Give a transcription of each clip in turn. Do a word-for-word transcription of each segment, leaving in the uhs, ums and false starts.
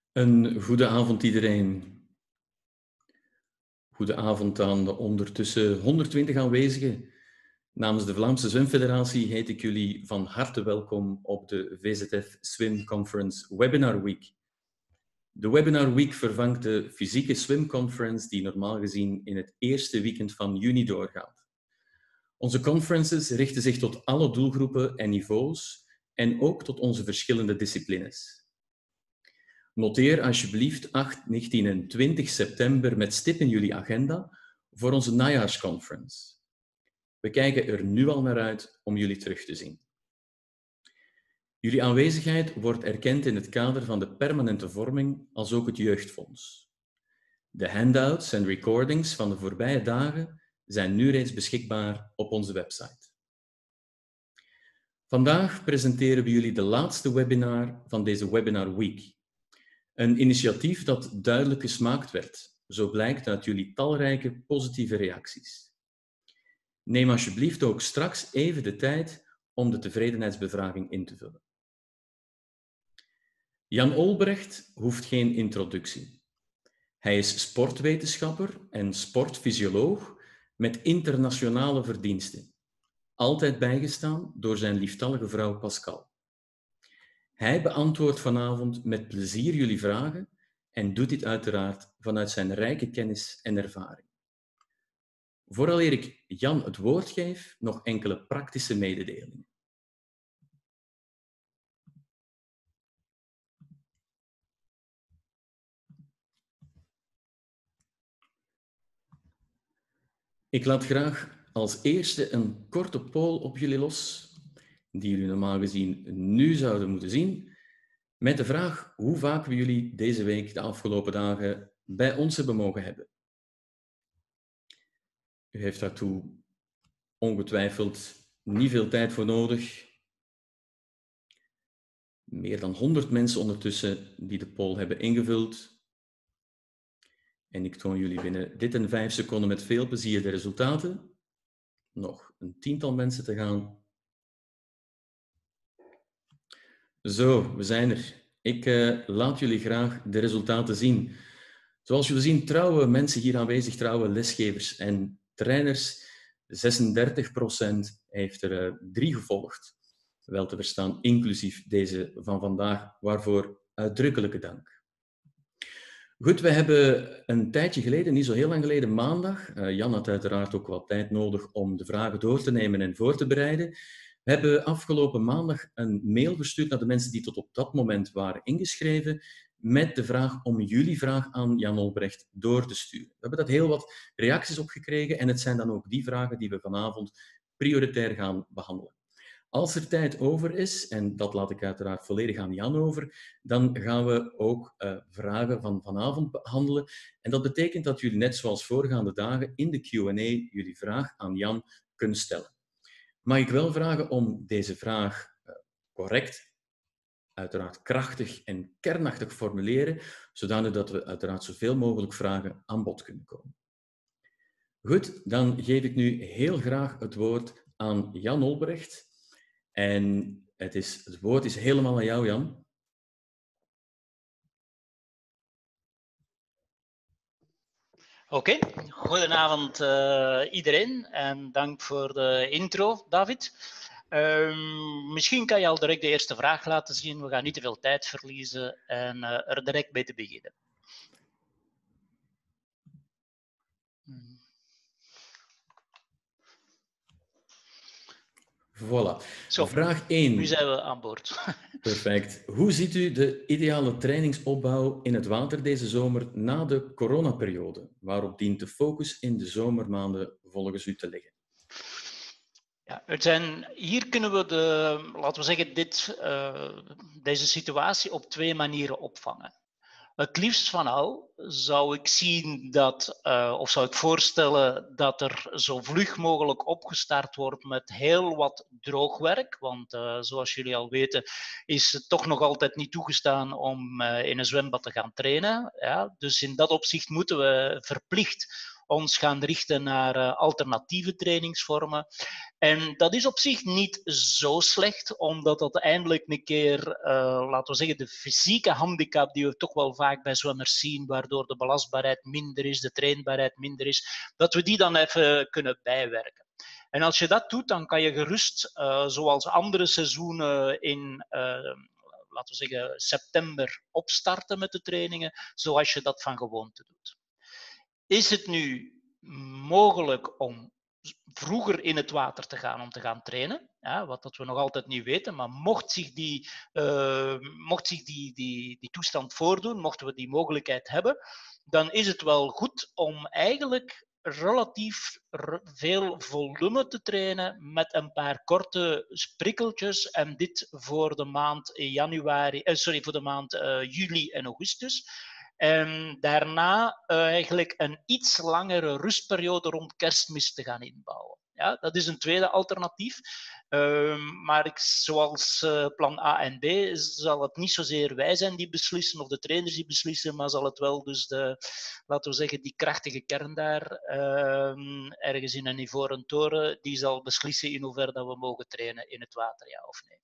Een goede avond iedereen. Goede avond aan de ondertussen honderdtwintig aanwezigen. Namens de Vlaamse Zwemfederatie heet ik jullie van harte welkom op de V Z F Swim Conference Webinar Week. De Webinar Week vervangt de fysieke Swim Conference die normaal gezien in het eerste weekend van juni doorgaat. Onze conferences richten zich tot alle doelgroepen en niveaus en ook tot onze verschillende disciplines. Noteer alsjeblieft acht, negentien en twintig september met stip in jullie agenda voor onze najaarsconference. We kijken er nu al naar uit om jullie terug te zien. Jullie aanwezigheid wordt erkend in het kader van de permanente vorming als ook het Jeugdfonds. De handouts en recordings van de voorbije dagen zijn nu reeds beschikbaar op onze website. Vandaag presenteren we jullie de laatste webinar van deze Webinar Week. Een initiatief dat duidelijk gesmaakt werd, zo blijkt uit jullie talrijke positieve reacties. Neem alsjeblieft ook straks even de tijd om de tevredenheidsbevraging in te vullen. Jan Olbrecht hoeft geen introductie. Hij is sportwetenschapper en sportfysioloog met internationale verdiensten, altijd bijgestaan door zijn lieftallige vrouw Pascal. Hij beantwoordt vanavond met plezier jullie vragen en doet dit uiteraard vanuit zijn rijke kennis en ervaring. Vooraleer ik Jan het woord geef, nog enkele praktische mededelingen. Ik laat graag als eerste een korte poll op jullie los, die jullie normaal gezien nu zouden moeten zien, met de vraag hoe vaak we jullie deze week, de afgelopen dagen, bij ons hebben mogen hebben. U heeft daartoe ongetwijfeld niet veel tijd voor nodig. Meer dan honderd mensen ondertussen die de poll hebben ingevuld. En ik toon jullie binnen dit en vijf seconden met veel plezier de resultaten. Nog een tiental mensen te gaan. Zo, we zijn er. Ik uh, laat jullie graag de resultaten zien. Zoals jullie zien, trouwe mensen hier aanwezig, trouwe lesgevers en trainers. zesendertig procent heeft er uh, drie gevolgd. Wel te verstaan, inclusief deze van vandaag, waarvoor uitdrukkelijke dank. Goed, we hebben een tijdje geleden, niet zo heel lang geleden, maandag, uh, Jan had uiteraard ook wat tijd nodig om de vragen door te nemen en voor te bereiden. We hebben afgelopen maandag een mail verstuurd naar de mensen die tot op dat moment waren ingeschreven, met de vraag om jullie vraag aan Jan Olbrecht door te sturen. We hebben daar heel wat reacties op gekregen en het zijn dan ook die vragen die we vanavond prioritair gaan behandelen. Als er tijd over is, en dat laat ik uiteraard volledig aan Jan over, dan gaan we ook uh, vragen van vanavond behandelen. En dat betekent dat jullie net zoals voorgaande dagen in de Q en A jullie vraag aan Jan kunnen stellen. Mag ik wel vragen om deze vraag uh, correct, uiteraard krachtig en kernachtig formuleren, zodanig dat we uiteraard zoveel mogelijk vragen aan bod kunnen komen. Goed, dan geef ik nu heel graag het woord aan Jan Olbrecht. En het, is, het woord is helemaal aan jou, Jan. Oké, okay. Goedenavond uh, iedereen en dank voor de intro, David. Um, misschien kan je al direct de eerste vraag laten zien. We gaan niet te veel tijd verliezen en uh, er direct mee te beginnen. Hmm. Voilà. Zo, vraag één. Nu zijn we aan boord. Perfect. Hoe ziet u de ideale trainingsopbouw in het water deze zomer na de coronaperiode? Waarop dient de focus in de zomermaanden volgens u te liggen? Ja, het zijn, hier kunnen we de, laten we zeggen, dit, uh, deze situatie op twee manieren opvangen. Het liefst van al zou ik zien dat, uh, of zou ik voorstellen dat er zo vlug mogelijk opgestart wordt met heel wat droogwerk. Want uh, zoals jullie al weten is het toch nog altijd niet toegestaan om uh, in een zwembad te gaan trainen. Ja? Dus in dat opzicht moeten we verplicht ons gaan richten naar uh, alternatieve trainingsvormen. En dat is op zich niet zo slecht, omdat dat eindelijk een keer, uh, laten we zeggen, de fysieke handicap die we toch wel vaak bij zwemmers zien, waardoor de belastbaarheid minder is, de trainbaarheid minder is, dat we die dan even kunnen bijwerken. En als je dat doet, dan kan je gerust, uh, zoals andere seizoenen in, uh, laten we zeggen, september opstarten met de trainingen, zoals je dat van gewoonte doet. Is het nu mogelijk om vroeger in het water te gaan om te gaan trainen, ja, wat dat we nog altijd niet weten, maar mocht zich, die, uh, mocht zich die, die, die toestand voordoen, mochten we die mogelijkheid hebben, dan is het wel goed om eigenlijk relatief veel volume te trainen met een paar korte sprikkeltjes en dit voor de maand januari, uh, sorry, voor de maand uh, juli en augustus. En daarna uh, eigenlijk een iets langere rustperiode rond Kerstmis te gaan inbouwen. Ja, dat is een tweede alternatief. Uh, maar ik, zoals uh, plan A en B zal het niet zozeer wij zijn die beslissen of de trainers die beslissen, maar zal het wel dus de, laten we zeggen, die krachtige kern daar uh, ergens in een ivoren toren, die zal beslissen in hoeverre dat we mogen trainen in het water, ja of nee.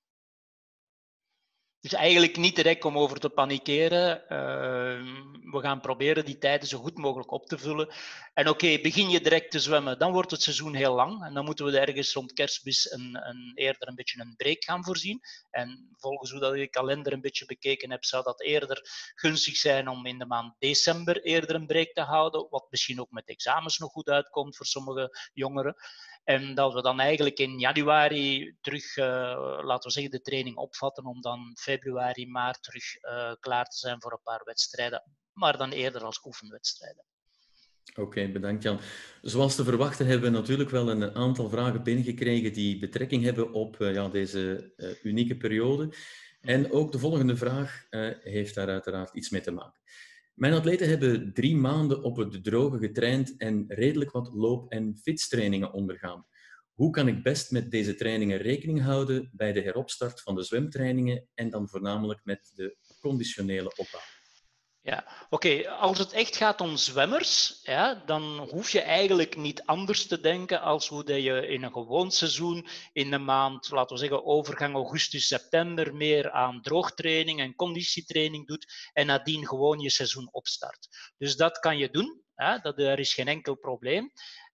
Dus eigenlijk niet direct om over te panikeren. Uh, we gaan proberen die tijden zo goed mogelijk op te vullen. En oké, okay, begin je direct te zwemmen, dan wordt het seizoen heel lang. En dan moeten we ergens rond Kerstmis een, een, eerder een beetje een break gaan voorzien. En volgens hoe dat ik de kalender een beetje bekeken heb, zou dat eerder gunstig zijn om in de maand december eerder een break te houden. Wat misschien ook met examens nog goed uitkomt voor sommige jongeren. En dat we dan eigenlijk in januari terug, uh, laten we zeggen, de training opvatten om dan februari, maart terug uh, klaar te zijn voor een paar wedstrijden. Maar dan eerder als oefenwedstrijden. Oké, okay, bedankt Jan. Zoals te verwachten hebben we natuurlijk wel een aantal vragen binnengekregen die betrekking hebben op uh, ja, deze uh, unieke periode. En ook de volgende vraag uh, heeft daar uiteraard iets mee te maken. Mijn atleten hebben drie maanden op het droge getraind en redelijk wat loop- en fietstrainingen ondergaan. Hoe kan ik best met deze trainingen rekening houden bij de heropstart van de zwemtrainingen en dan voornamelijk met de conditionele opbouw? Ja, oké. Okay. Als het echt gaat om zwemmers, ja, dan hoef je eigenlijk niet anders te denken als hoe dat je in een gewoon seizoen in de maand, laten we zeggen, overgang augustus, september, meer aan droogtraining en conditietraining doet en nadien gewoon je seizoen opstart. Dus dat kan je doen. Ja, dat, er is geen enkel probleem.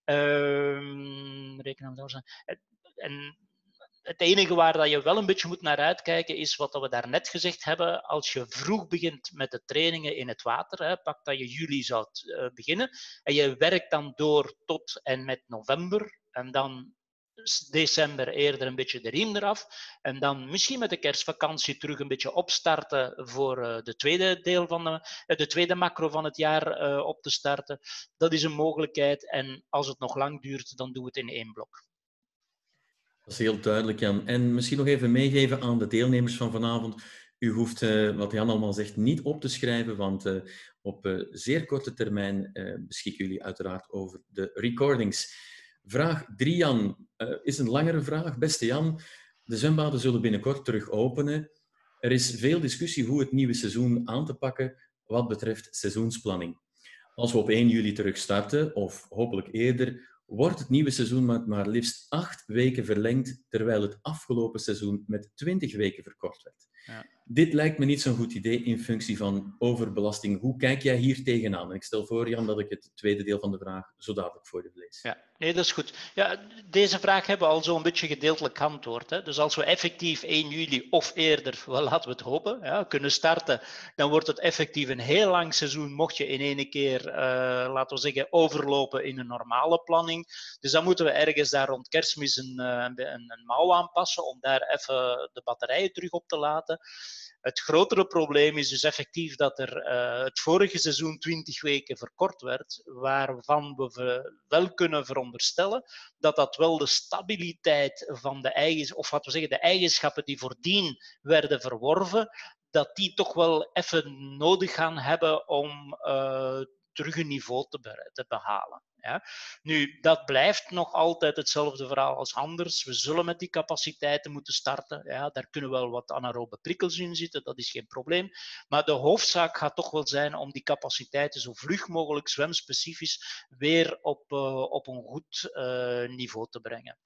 Um, rekenen we en het enige waar dat je wel een beetje moet naar uitkijken is wat we daarnet gezegd hebben. Als je vroeg begint met de trainingen in het water, hè, pak dat je juli zou uh, beginnen en je werkt dan door tot en met november en dan december eerder een beetje de riem eraf en dan misschien met de kerstvakantie terug een beetje opstarten voor uh, de tweede deel van de, uh, de tweede macro van het jaar uh, op te starten. Dat is een mogelijkheid en als het nog lang duurt, dan doe het in één blok. Dat is heel duidelijk, Jan. En misschien nog even meegeven aan de deelnemers van vanavond. U hoeft, uh, wat Jan allemaal zegt, niet op te schrijven, want uh, op uh, zeer korte termijn uh, beschikken jullie uiteraard over de recordings. Vraag drie, Jan, uh, is een langere vraag. Beste Jan, de zwembaden zullen binnenkort terug openen. Er is veel discussie hoe het nieuwe seizoen aan te pakken wat betreft seizoensplanning. Als we op één juli terug starten, of hopelijk eerder, wordt het nieuwe seizoen met maar liefst acht weken verlengd, terwijl het afgelopen seizoen met twintig weken verkort werd. Ja. Dit lijkt me niet zo'n goed idee in functie van overbelasting. Hoe kijk jij hier tegenaan? En ik stel voor, Jan, dat ik het tweede deel van de vraag zo dadelijk voor je lees. Ja, nee, dat is goed. Ja, deze vraag hebben we al zo'n beetje gedeeltelijk geantwoord. Hè. Dus als we effectief één juli of eerder, wel, laten we het hopen, ja, kunnen starten, dan wordt het effectief een heel lang seizoen, mocht je in één keer, uh, laten we zeggen, overlopen in een normale planning. Dus dan moeten we ergens daar rond Kerstmis een, een, een mouw aanpassen om daar even de batterijen terug op te laten. Het grotere probleem is dus effectief dat er uh, het vorige seizoen twintig weken verkort werd, waarvan we wel kunnen veronderstellen dat dat wel de stabiliteit van de eigen, of wat we zeggen, de eigenschappen die voordien werden verworven, dat die toch wel even nodig gaan hebben om uh, terug een niveau te, be te behalen. Ja. Nu, dat blijft nog altijd hetzelfde verhaal als anders. We zullen met die capaciteiten moeten starten. Ja, daar kunnen wel wat anaerobe prikkels in zitten, dat is geen probleem. Maar de hoofdzaak gaat toch wel zijn om die capaciteiten zo vlug mogelijk zwemspecifisch weer op, uh, op een goed uh, niveau te brengen.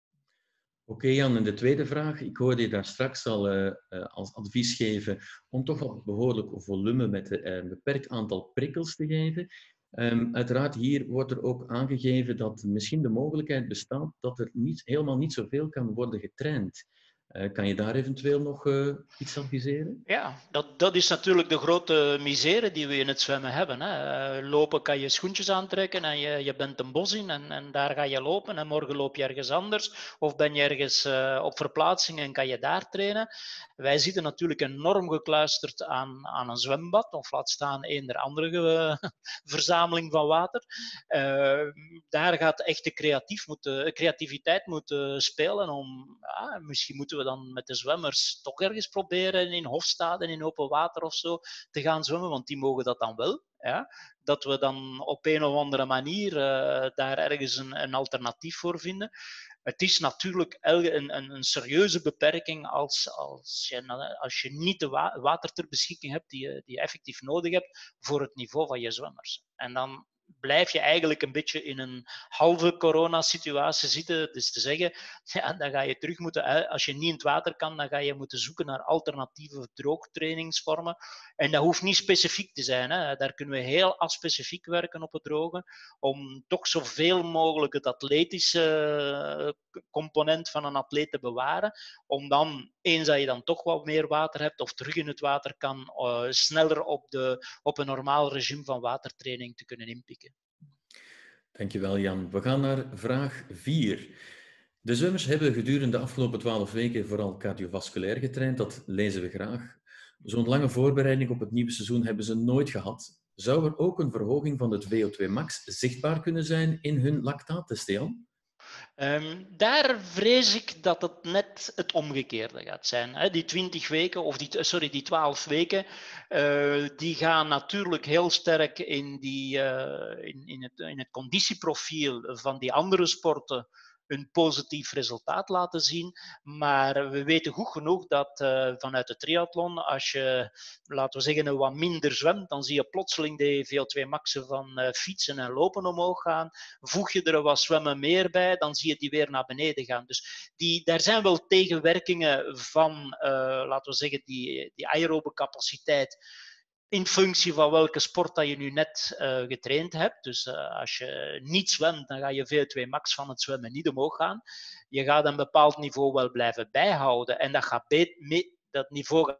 Oké, okay, Jan, en de tweede vraag. Ik hoorde je daar straks al uh, uh, als advies geven om toch wat behoorlijk volume met uh, een beperkt aantal prikkels te geven. Um, uiteraard, hier wordt er ook aangegeven dat misschien de mogelijkheid bestaat dat er niet, helemaal niet zoveel kan worden getraind. Uh, kan je daar eventueel nog uh, iets adviseren? Ja, dat, dat is natuurlijk de grote misère die we in het zwemmen hebben. Hè. Uh, lopen kan je schoentjes aantrekken en je, je bent een bos in en, en daar ga je lopen en morgen loop je ergens anders of ben je ergens uh, op verplaatsing en kan je daar trainen. Wij zitten natuurlijk enorm gekluisterd aan, aan een zwembad of laat staan eender andere uh, verzameling van water. Uh, daar gaat echt de creatief moeten, creativiteit moeten spelen om, ja, misschien moeten we dan met de zwemmers toch ergens proberen in Hofstade, in open water of zo, te gaan zwemmen, want die mogen dat dan wel. Ja? Dat we dan op een of andere manier uh, daar ergens een, een alternatief voor vinden. Het is natuurlijk een, een, een serieuze beperking als, als, je, als je niet de wa water ter beschikking hebt die je, die je effectief nodig hebt voor het niveau van je zwemmers. En dan blijf je eigenlijk een beetje in een halve coronasituatie zitten. Dus te zeggen, ja, dan ga je terug moeten, als je niet in het water kan, dan ga je moeten zoeken naar alternatieve droogtrainingsvormen. En dat hoeft niet specifiek te zijn. Hè. Daar kunnen we heel aspecifiek werken op het drogen, om toch zoveel mogelijk het atletische component van een atleet te bewaren, om dan, eens dat je dan toch wat meer water hebt of terug in het water kan, uh, sneller op, de, op een normaal regime van watertraining te kunnen inpikken. Dankjewel, Jan. We gaan naar vraag vier. De zwemmers hebben gedurende de afgelopen twaalf weken vooral cardiovasculair getraind. Dat lezen we graag. Zo'n lange voorbereiding op het nieuwe seizoen hebben ze nooit gehad. Zou er ook een verhoging van het V O twee max zichtbaar kunnen zijn in hun lactaattest, Jan? Um, daar vrees ik dat het net het omgekeerde gaat zijn. Hè. Die twintig weken, of die, sorry, die twaalf weken, uh, die gaan natuurlijk heel sterk in, die, uh, in, in, het, in het conditieprofiel van die andere sporten een positief resultaat laten zien. Maar we weten goed genoeg dat uh, vanuit de triathlon, als je, laten we zeggen, wat minder zwemt, dan zie je plotseling de V O twee maxen van uh, fietsen en lopen omhoog gaan. Voeg je er wat zwemmen meer bij, dan zie je die weer naar beneden gaan. Dus die, daar zijn wel tegenwerkingen van, uh, laten we zeggen, die, die aerobe capaciteit, in functie van welke sport dat je nu net uh, getraind hebt. Dus uh, als je niet zwemt, dan ga je V O twee max van het zwemmen niet omhoog gaan. Je gaat een bepaald niveau wel blijven bijhouden en dat, gaat mee, dat niveau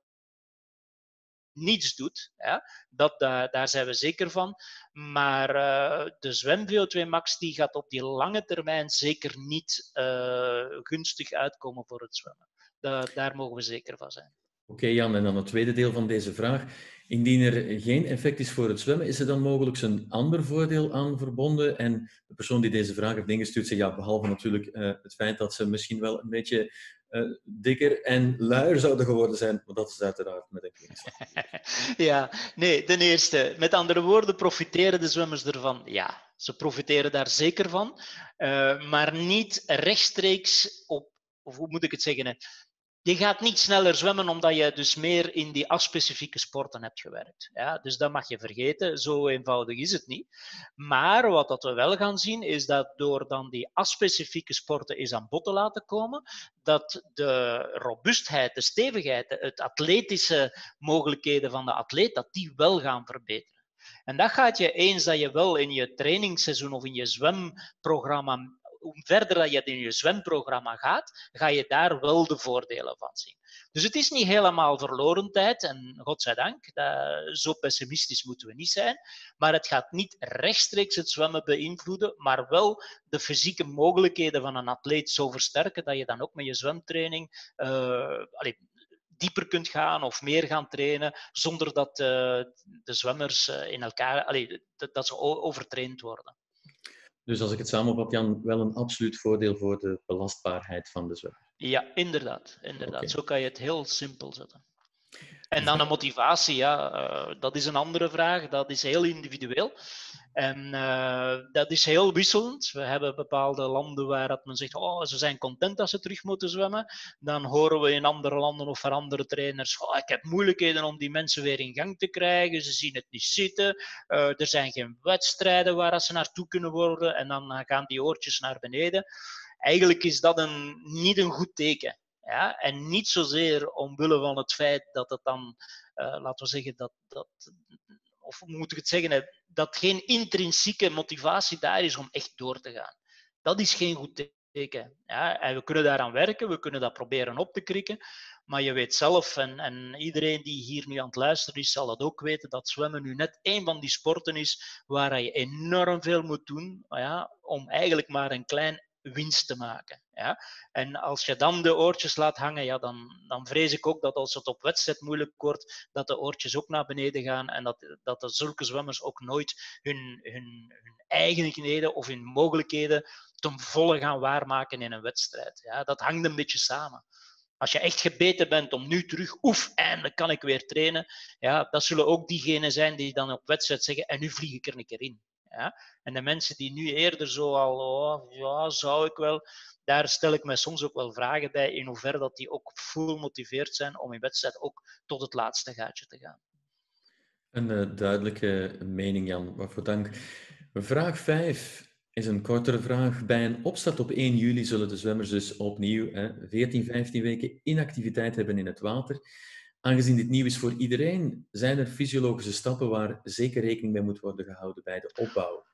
niets doet. Ja? Dat, uh, daar zijn we zeker van. Maar uh, de zwem-V O twee max die gaat op die lange termijn zeker niet uh, gunstig uitkomen voor het zwemmen. Da daar mogen we zeker van zijn. Oké, okay, Jan, en dan het tweede deel van deze vraag. Indien er geen effect is voor het zwemmen, is er dan mogelijk een ander voordeel aan verbonden? En de persoon die deze vraag heeft ingestuurd zegt, ja, behalve natuurlijk uh, het feit dat ze misschien wel een beetje uh, dikker en luier zouden geworden zijn, maar dat is uiteraard met een kwinkslag. Ja, nee, ten eerste, met andere woorden, profiteren de zwemmers ervan? Ja, ze profiteren daar zeker van, uh, maar niet rechtstreeks op, of hoe moet ik het zeggen, hè? Je gaat niet sneller zwemmen omdat je dus meer in die afspecifieke sporten hebt gewerkt. Ja, dus dat mag je vergeten, zo eenvoudig is het niet. Maar wat dat we wel gaan zien, is dat door dan die afspecifieke sporten eens aan bod te laten komen, dat de robuustheid, de stevigheid, het atletische mogelijkheden van de atleet, dat die wel gaan verbeteren. En dat gaat je, eens dat je wel in je trainingsseizoen of in je zwemprogramma, hoe verder dat je in je zwemprogramma gaat, ga je daar wel de voordelen van zien. Dus het is niet helemaal verloren tijd, en godzijdank, dat, zo pessimistisch moeten we niet zijn, maar het gaat niet rechtstreeks het zwemmen beïnvloeden, maar wel de fysieke mogelijkheden van een atleet zo versterken dat je dan ook met je zwemtraining uh, allez, dieper kunt gaan of meer gaan trainen, zonder dat uh, de zwemmers uh, in elkaar, allez, dat ze overtraind worden. Dus als ik het samenvat, Jan, wel een absoluut voordeel voor de belastbaarheid van de zwemmer. Ja, inderdaad. inderdaad. Okay. Zo kan je het heel simpel zetten. En dan de motivatie, ja, uh, dat is een andere vraag. Dat is heel individueel. En uh, dat is heel wisselend. We hebben bepaalde landen waar dat men zegt, oh, ze zijn content dat ze terug moeten zwemmen. Dan horen we in andere landen of van andere trainers, oh, ik heb moeilijkheden om die mensen weer in gang te krijgen. Ze zien het niet zitten. Uh, er zijn geen wedstrijden waar ze naartoe kunnen worden. En dan gaan die oortjes naar beneden. Eigenlijk is dat een, niet een goed teken. Ja? En niet zozeer omwille van het feit dat het dan, uh, laten we zeggen, dat, dat, of moet ik het zeggen, dat geen intrinsieke motivatie daar is om echt door te gaan. Dat is geen goed teken. Ja? En we kunnen daaraan werken, we kunnen dat proberen op te krikken, maar je weet zelf, en, en iedereen die hier nu aan het luisteren is, zal dat ook weten, dat zwemmen nu net één van die sporten is waar je enorm veel moet doen, ja, om eigenlijk maar een klein winst te maken. Ja? En als je dan de oortjes laat hangen, ja, dan, dan vrees ik ook dat als het op wedstrijd moeilijk wordt, dat de oortjes ook naar beneden gaan en dat, dat de zulke zwemmers ook nooit hun, hun, hun eigenheden of hun mogelijkheden ten volle gaan waarmaken in een wedstrijd. Ja? Dat hangt een beetje samen. Als je echt gebeten bent om nu terug, oef, eindelijk kan ik weer trainen, ja, dat zullen ook diegenen zijn die dan op wedstrijd zeggen, en nu vlieg ik er een keer in. Ja? En de mensen die nu eerder zo al, oh, ja, zou ik wel, daar stel ik mij soms ook wel vragen bij, in hoeverre dat die ook full motiveerd zijn om in wedstrijd ook tot het laatste gaatje te gaan. Een uh, duidelijke mening, Jan. Waarvoor dank. Vraag vijf is een kortere vraag. Bij een opstart op één juli zullen de zwemmers dus opnieuw hè, veertien, vijftien weken inactiviteit hebben in het water. Aangezien dit nieuw is voor iedereen, zijn er fysiologische stappen waar zeker rekening mee moet worden gehouden bij de opbouw?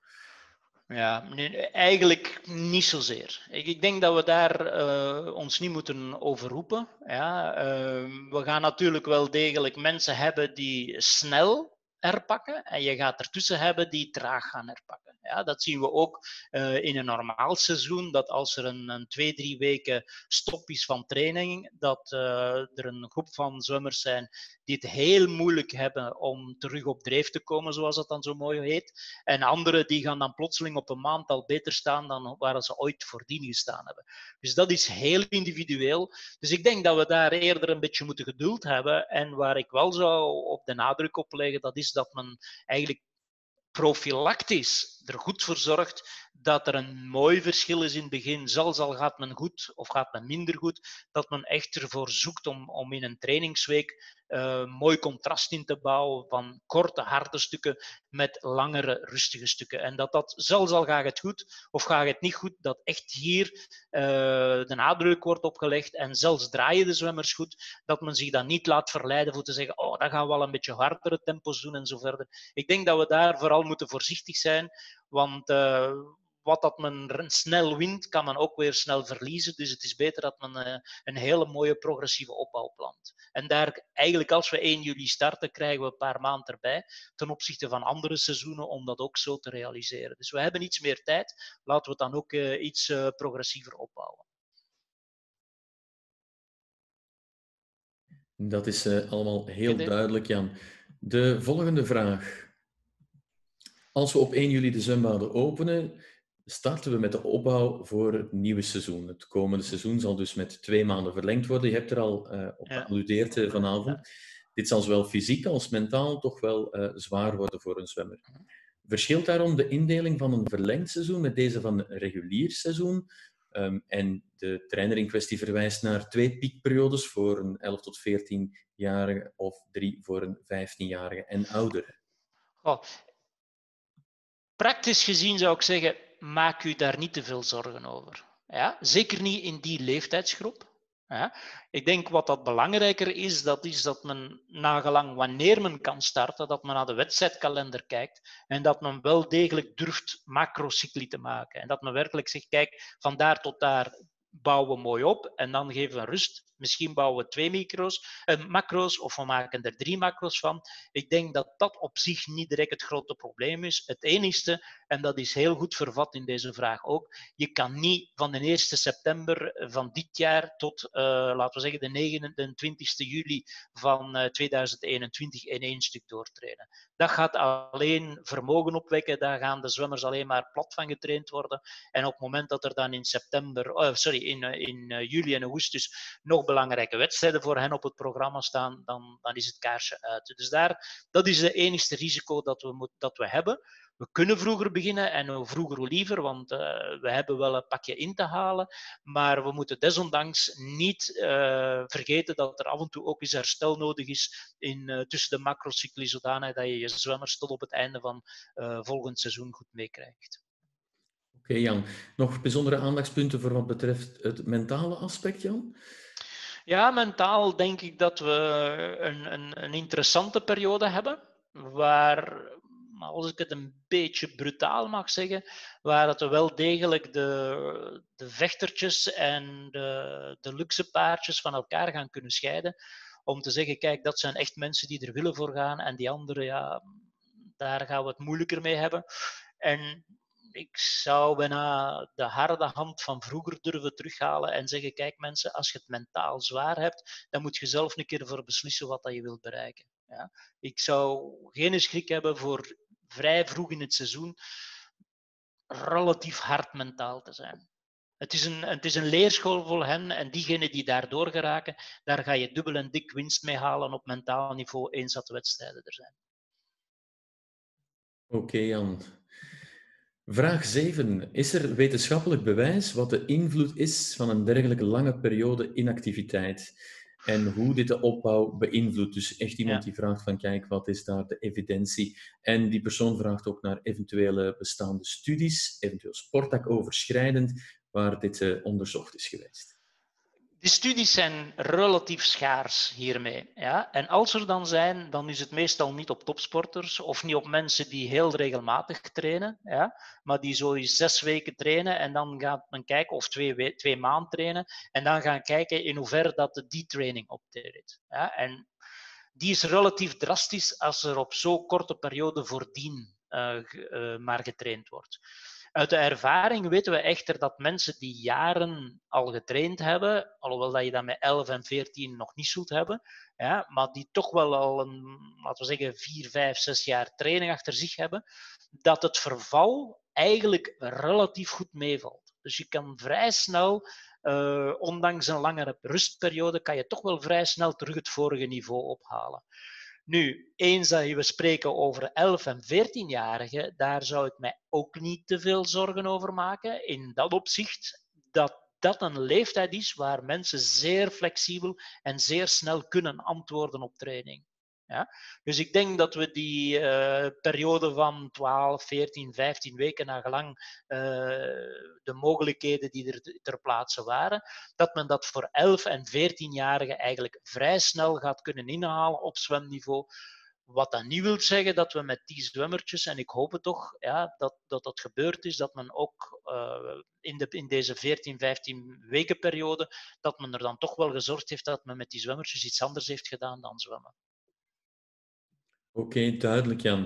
Ja, nee, eigenlijk niet zozeer. Ik, ik denk dat we daar uh, ons niet moeten overroepen. Ja, uh, we gaan natuurlijk wel degelijk mensen hebben die snel herpakken en je gaat ertussen hebben die traag gaan herpakken. Ja, dat zien we ook uh, in een normaal seizoen, dat als er een, een twee, drie weken stop is van training, dat uh, er een groep van zwemmers zijn die het heel moeilijk hebben om terug op dreef te komen, zoals dat dan zo mooi heet. En anderen die gaan dan plotseling op een maand al beter staan dan waar ze ooit voordien gestaan hebben. Dus dat is heel individueel. Dus ik denk dat we daar eerder een beetje moeten geduld hebben. En waar ik wel zou op de nadruk op leggen, dat is dat men eigenlijk profilactisch er goed voor zorgt dat er een mooi verschil is in het begin. Zelfs al gaat men goed of gaat men minder goed, dat men echt ervoor zoekt om, om in een trainingsweek uh, mooi contrast in te bouwen van korte, harde stukken met langere, rustige stukken. En dat dat, zelfs al gaat het goed of gaat het niet goed, dat echt hier uh, de nadruk wordt opgelegd en zelfs draaien de zwemmers goed, dat men zich dan niet laat verleiden voor te zeggen, oh, dan gaan we wel een beetje hardere tempo's doen en zo verder. Ik denk dat we daar vooral moeten voorzichtig zijn, want uh, wat dat men snel wint, kan men ook weer snel verliezen. Dus het is beter dat men uh, een hele mooie progressieve opbouw plant. En daar eigenlijk als we één juli starten, krijgen we een paar maanden erbij ten opzichte van andere seizoenen om dat ook zo te realiseren. Dus we hebben iets meer tijd. Laten we het dan ook uh, iets uh, progressiever opbouwen. Dat is uh, allemaal heel duidelijk, Jan. De volgende vraag. Als we op één juli de zwembaden openen, starten we met de opbouw voor het nieuwe seizoen. Het komende seizoen zal dus met twee maanden verlengd worden. Je hebt er al uh, op ja. gealludeerd uh, vanavond. Ja. Dit zal zowel fysiek als mentaal toch wel uh, zwaar worden voor een zwemmer. Verschilt daarom de indeling van een verlengd seizoen met deze van een regulier seizoen? Um, en de trainer in kwestie verwijst naar twee piekperiodes voor een elf tot veertienjarige of drie voor een vijftienjarige en oudere. Oh. Praktisch gezien zou ik zeggen, maak u daar niet te veel zorgen over. Ja? Zeker niet in die leeftijdsgroep. Ja? Ik denk wat dat belangrijker is, dat is dat men nagelang wanneer men kan starten, dat men naar de wedstrijdkalender kijkt en dat men wel degelijk durft macrocycli te maken. En dat men werkelijk zegt, kijk, van daar tot daar bouwen we mooi op en dan geven we rust. Misschien bouwen we twee micro's, eh, macro's of we maken er drie macro's van. Ik denk dat dat op zich niet direct het grote probleem is. Het enigste, en dat is heel goed vervat in deze vraag ook, je kan niet van de eerste september van dit jaar tot, uh, laten we zeggen, de negenentwintigste juli van uh, tweeduizend eenentwintig in één stuk doortrainen. Dat gaat alleen vermogen opwekken, daar gaan de zwemmers alleen maar plat van getraind worden. En op het moment dat er dan in september, uh, sorry, in, uh, in uh, juli en augustus nog belangrijke wedstrijden voor hen op het programma staan, dan, dan is het kaarsje uit. Dus daar, dat is het enigste risico dat we, moet, dat we hebben. We kunnen vroeger beginnen en hoe vroeger hoe liever, want uh, we hebben wel een pakje in te halen. Maar we moeten desondanks niet uh, vergeten dat er af en toe ook eens herstel nodig is in, uh, tussen de macrocycli, zodanig dat je je zwemmers tot op het einde van uh, volgend seizoen goed meekrijgt. Oké, okay, Jan. Nog bijzondere aandachtspunten voor wat betreft het mentale aspect, Jan? Ja, mentaal denk ik dat we een, een, een interessante periode hebben, waar, als ik het een beetje brutaal mag zeggen, waar het wel degelijk de, de vechtertjes en de, de luxe paardjes van elkaar gaan kunnen scheiden, om te zeggen, kijk, dat zijn echt mensen die er willen voor gaan en die anderen, ja, daar gaan we het moeilijker mee hebben. En ik zou bijna de harde hand van vroeger durven terughalen en zeggen, kijk mensen, als je het mentaal zwaar hebt, dan moet je zelf een keer ervoor beslissen wat dat je wilt bereiken. Ja? Ik zou geen schrik hebben voor vrij vroeg in het seizoen relatief hard mentaal te zijn. Het is, een, het is een leerschool voor hen en diegenen die daardoor geraken, daar ga je dubbel en dik winst mee halen op mentaal niveau eens dat de wedstrijden er zijn. Oké, okay, Jan. Vraag zeven. Is er wetenschappelijk bewijs wat de invloed is van een dergelijke lange periode inactiviteit en hoe dit de opbouw beïnvloedt? Dus echt iemand ja. die vraagt van, kijk, wat is daar de evidentie? En die persoon vraagt ook naar eventuele bestaande studies, eventueel sporttakoverschrijdend, waar dit uh, onderzocht is geweest. Die studies zijn relatief schaars hiermee. Ja? En als er dan zijn, dan is het meestal niet op topsporters of niet op mensen die heel regelmatig trainen, ja? Maar die zo eens zes weken trainen en dan gaat men kijken, of twee, twee maanden trainen, en dan gaan kijken in hoeverre dat die training optreedt. Ja? En die is relatief drastisch als er op zo'n korte periode voordien uh, uh, maar getraind wordt. Uit de ervaring weten we echter dat mensen die jaren al getraind hebben, alhoewel dat je dat met elf en veertien nog niet zult hebben, ja, maar die toch wel al een, laten we zeggen, vier, vijf, zes jaar training achter zich hebben, dat het verval eigenlijk relatief goed meevalt. Dus je kan vrij snel, uh, ondanks een langere rustperiode, kan je toch wel vrij snel terug het vorige niveau ophalen. Nu, eens dat we spreken over elf- en veertienjarigen, daar zou ik mij ook niet te veel zorgen over maken. In dat opzicht dat dat een leeftijd is waar mensen zeer flexibel en zeer snel kunnen antwoorden op training. Ja? Dus ik denk dat we die uh, periode van twaalf, veertien, vijftien weken naar gelang uh, de mogelijkheden die er ter plaatse waren, dat men dat voor elf- en veertienjarigen eigenlijk vrij snel gaat kunnen inhalen op zwemniveau. Wat dat niet wil zeggen dat we met die zwemmertjes, en ik hoop het toch, ja, dat, dat dat gebeurd is, dat men ook uh, in, de, in deze veertien, vijftien weken periode, dat men er dan toch wel gezorgd heeft dat men met die zwemmertjes iets anders heeft gedaan dan zwemmen. Oké, okay, duidelijk, Jan.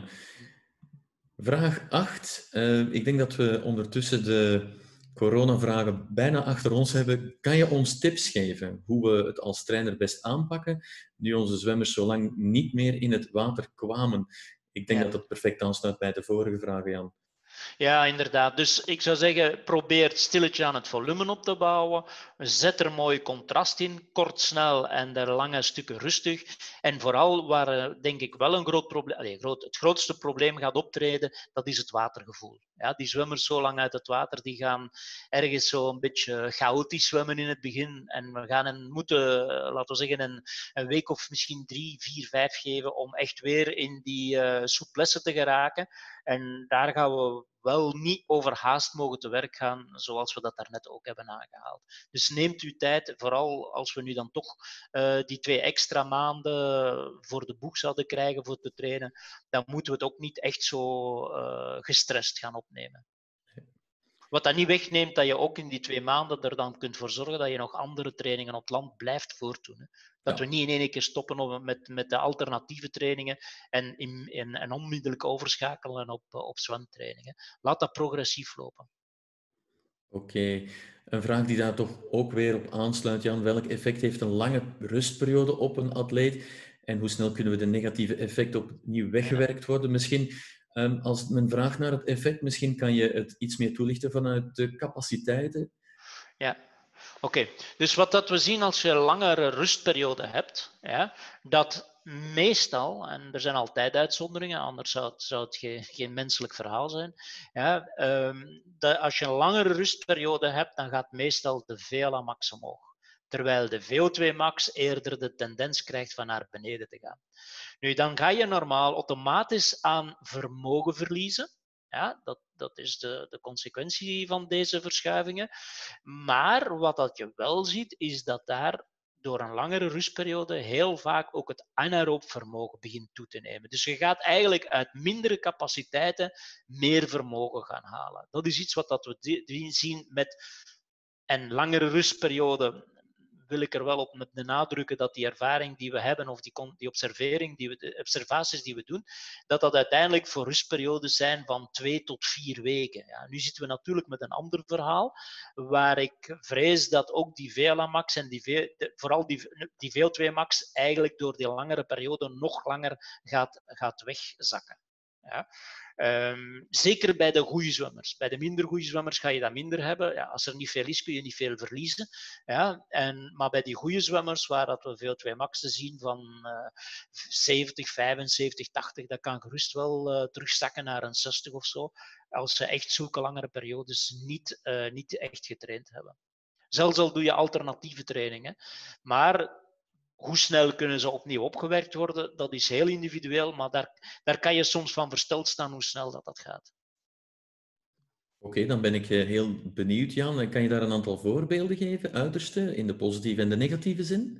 Vraag acht. Uh, ik denk dat we ondertussen de coronavragen bijna achter ons hebben. Kan je ons tips geven hoe we het als trainer best aanpakken, nu onze zwemmers zo lang niet meer in het water kwamen? Ik denk ja. dat dat perfect aansluit bij de vorige vragen, Jan. Ja, inderdaad. Dus ik zou zeggen, probeer stilletjes aan het volume op te bouwen. Zet er mooi contrast in, kort, snel en de lange stukken rustig. En vooral waar, denk ik, wel een groot probleem, allez, groot, het grootste probleem gaat optreden, dat is het watergevoel. Ja, die zwemmers zo lang uit het water, die gaan ergens zo een beetje chaotisch zwemmen in het begin. En we gaan hen moeten, laten we zeggen, een, een week of misschien drie, vier, vijf geven om echt weer in die uh, souplesse te geraken. En daar gaan we wel niet overhaast mogen te werk gaan, zoals we dat daarnet ook hebben aangehaald. Dus neemt uw tijd, vooral als we nu dan toch uh, die twee extra maanden voor de boeg zouden krijgen voor te trainen, dan moeten we het ook niet echt zo uh, gestrest gaan opnemen. Wat dat niet wegneemt dat je ook in die twee maanden er dan kunt voor zorgen dat je nog andere trainingen op het land blijft voortdoen. Hè. Dat ja. we niet in één keer stoppen met, met de alternatieve trainingen en, in, in, en onmiddellijk overschakelen op, op zwemtrainingen. Laat dat progressief lopen. Oké. Okay. Een vraag die daar toch ook weer op aansluit, Jan. Welk effect heeft een lange rustperiode op een atleet? En hoe snel kunnen we de negatieve effecten opnieuw weggewerkt worden? Misschien, um, als men vraagt naar het effect, misschien kan je het iets meer toelichten vanuit de capaciteiten? Ja. Oké, okay. Dus wat dat we zien als je een langere rustperiode hebt, ja, dat meestal, en er zijn altijd uitzonderingen, anders zou het, zou het geen, geen menselijk verhaal zijn, ja, um, dat als je een langere rustperiode hebt, dan gaat meestal de V L A max omhoog. Terwijl de V O twee max eerder de tendens krijgt van naar beneden te gaan. Nu, dan ga je normaal automatisch aan vermogen verliezen. Ja, dat, dat is de, de consequentie van deze verschuivingen. Maar wat dat je wel ziet, is dat daar door een langere rustperiode heel vaak ook het anaeroop vermogen begint toe te nemen. Dus je gaat eigenlijk uit mindere capaciteiten meer vermogen gaan halen. Dat is iets wat dat we zien met een langere rustperiode. Wil ik er wel op met benadrukken dat die ervaring die we hebben, of die, die observering, die we, de observaties die we doen, dat dat uiteindelijk voor rustperiodes zijn van twee tot vier weken. Ja, nu zitten we natuurlijk met een ander verhaal, waar ik vrees dat ook die V L A max en die v, de, vooral die, die V O twee max eigenlijk door die langere periode nog langer gaat, gaat wegzakken. Ja. Um, zeker bij de goede zwemmers. Bij de minder goede zwemmers ga je dat minder hebben. Ja, als er niet veel is, kun je niet veel verliezen. Ja, en, maar bij die goede zwemmers, waar dat we V O twee max te zien van uh, zeventig, vijfenzeventig, tachtig, dat kan gerust wel uh, terugzakken naar een zestig of zo, als ze echt zulke langere periodes niet, uh, niet echt getraind hebben. Zelfs al doe je alternatieve trainingen. Maar hoe snel kunnen ze opnieuw opgewerkt worden, dat is heel individueel, maar daar, daar kan je soms van versteld staan hoe snel dat, dat gaat. Oké, okay, dan ben ik heel benieuwd, Jan. Kan je daar een aantal voorbeelden geven, uiterste, in de positieve en de negatieve zin?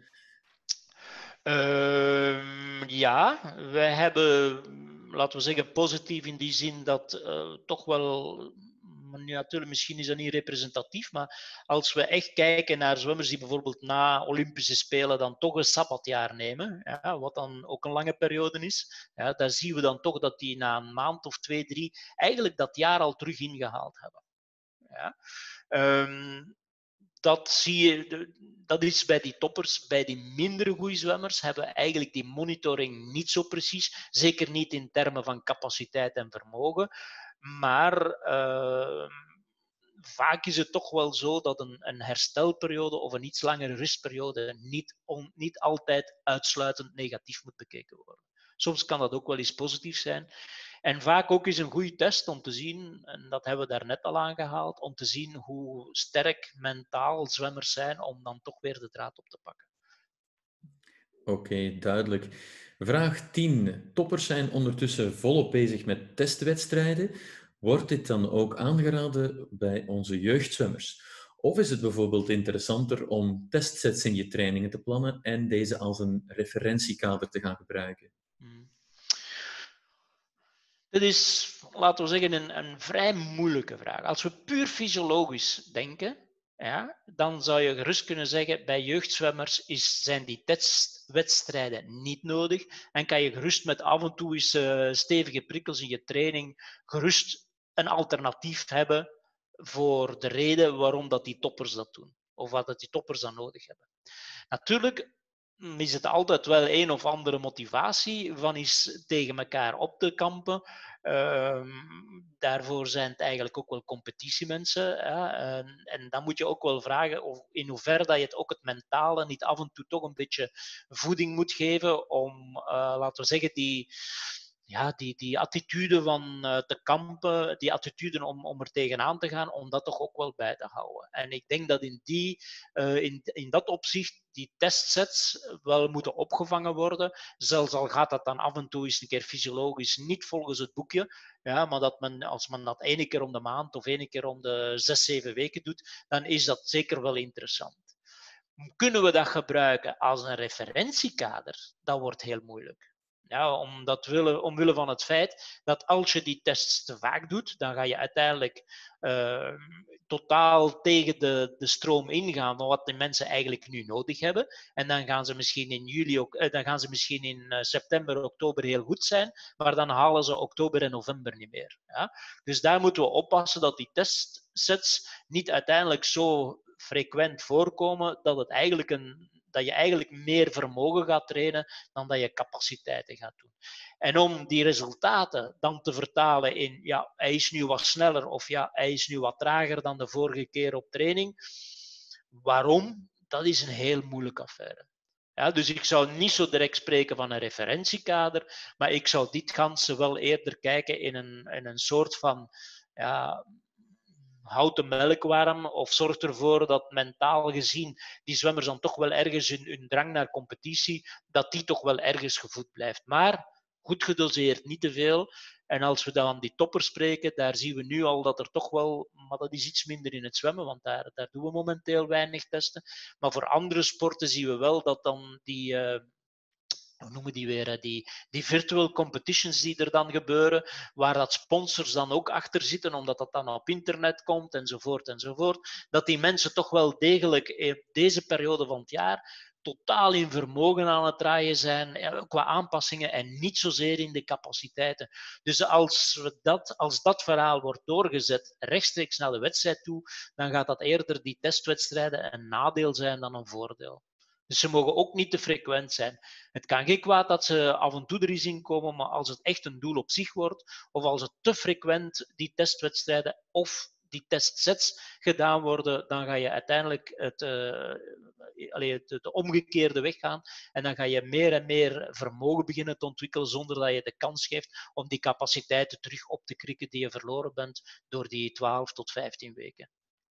Uh, ja, wij hebben, laten we zeggen, positief in die zin dat uh, toch wel... Natuurlijk, misschien is dat niet representatief, maar als we echt kijken naar zwemmers die bijvoorbeeld na Olympische Spelen dan toch een sabbatjaar nemen, ja, wat dan ook een lange periode is, ja, daar zien we dan toch dat die na een maand of twee, drie eigenlijk dat jaar al terug ingehaald hebben. Ja. Um, dat zie je, dat is bij die toppers. Bij die minder goede zwemmers hebben we eigenlijk die monitoring niet zo precies, zeker niet in termen van capaciteit en vermogen. Maar uh, vaak is het toch wel zo dat een, een herstelperiode of een iets langere rustperiode niet, on, niet altijd uitsluitend negatief moet bekeken worden. Soms kan dat ook wel eens positief zijn. En vaak ook is een goede test om te zien, en dat hebben we daarnet al aangehaald, om te zien hoe sterk mentaal zwemmers zijn om dan toch weer de draad op te pakken. Oké, okay, duidelijk. Vraag tien. Toppers zijn ondertussen volop bezig met testwedstrijden. Wordt dit dan ook aangeraden bij onze jeugdzwemmers? Of is het bijvoorbeeld interessanter om testsets in je trainingen te plannen en deze als een referentiekader te gaan gebruiken? Hmm. Dit is, laten we zeggen, een, een vrij moeilijke vraag. Als we puur fysiologisch denken, ja, dan zou je gerust kunnen zeggen, bij jeugdzwemmers is, zijn die testwedstrijden niet nodig en kan je gerust met af en toe eens uh, stevige prikkels in je training gerust een alternatief hebben voor de reden waarom dat die toppers dat doen. Of wat dat die toppers dan nodig hebben. Natuurlijk is het altijd wel een of andere motivatie van eens tegen elkaar op te kampen. Uh, daarvoor zijn het eigenlijk ook wel competitiemensen. Hè? En, en dan moet je ook wel vragen of in hoeverre dat je het ook het mentale niet af en toe toch een beetje voeding moet geven om, uh, laten we zeggen, die... Ja, die, die attitude van uh, te kampen, die attitude om, om er tegenaan te gaan, om dat toch ook wel bij te houden. En ik denk dat in, die, uh, in, in dat opzicht die testsets wel moeten opgevangen worden. Zelfs al gaat dat dan af en toe eens een keer fysiologisch niet volgens het boekje. Ja, maar dat men, als men dat ene keer om de maand of ene keer om de zes, zeven weken doet, dan is dat zeker wel interessant. Kunnen we dat gebruiken als een referentiekader? Dat wordt heel moeilijk. Ja, omdat willen, omwille van het feit dat als je die tests te vaak doet, dan ga je uiteindelijk uh, totaal tegen de, de stroom ingaan van wat de mensen eigenlijk nu nodig hebben. En dan gaan ze misschien in, juli ook, uh, dan gaan ze misschien in uh, september, oktober heel goed zijn, maar dan halen ze oktober en november niet meer. Ja? Dus daar moeten we oppassen dat die testsets niet uiteindelijk zo frequent voorkomen dat het eigenlijk een dat je eigenlijk meer vermogen gaat trainen dan dat je capaciteiten gaat doen. En om die resultaten dan te vertalen in, ja, hij is nu wat sneller of ja, hij is nu wat trager dan de vorige keer op training, Waarom? Dat is een heel moeilijke affaire. Ja, dus ik zou niet zo direct spreken van een referentiekader, maar ik zou dit ganse wel eerder kijken in een, in een soort van ja, houd de melk warm of zorg ervoor dat mentaal gezien die zwemmers dan toch wel ergens hun, hun drang naar competitie, dat die toch wel ergens gevoed blijft. Maar goed gedoseerd, niet te veel. En als we dan aan die toppers spreken, daar zien we nu al dat er toch wel, maar dat is iets minder in het zwemmen, want daar, daar doen we momenteel weinig testen. Maar voor andere sporten zien we wel dat dan die, uh, hoe noemen die weer, die, die virtual competitions die er dan gebeuren, waar dat sponsors dan ook achter zitten, omdat dat dan op internet komt, enzovoort, enzovoort, dat die mensen toch wel degelijk in deze periode van het jaar totaal in vermogen aan het draaien zijn qua aanpassingen en niet zozeer in de capaciteiten. Dus als, we dat, als dat verhaal wordt doorgezet rechtstreeks naar de wedstrijd toe, dan gaat dat eerder die testwedstrijden een nadeel zijn dan een voordeel. Dus ze mogen ook niet te frequent zijn. Het kan geen kwaad dat ze af en toe er eens in komen, maar als het echt een doel op zich wordt, of als het te frequent die testwedstrijden of die testsets gedaan worden, dan ga je uiteindelijk het, uh, allee, het, de omgekeerde weg gaan. En dan ga je meer en meer vermogen beginnen te ontwikkelen, zonder dat je de kans geeft om die capaciteiten terug op te krikken die je verloren bent door die twaalf tot vijftien weken.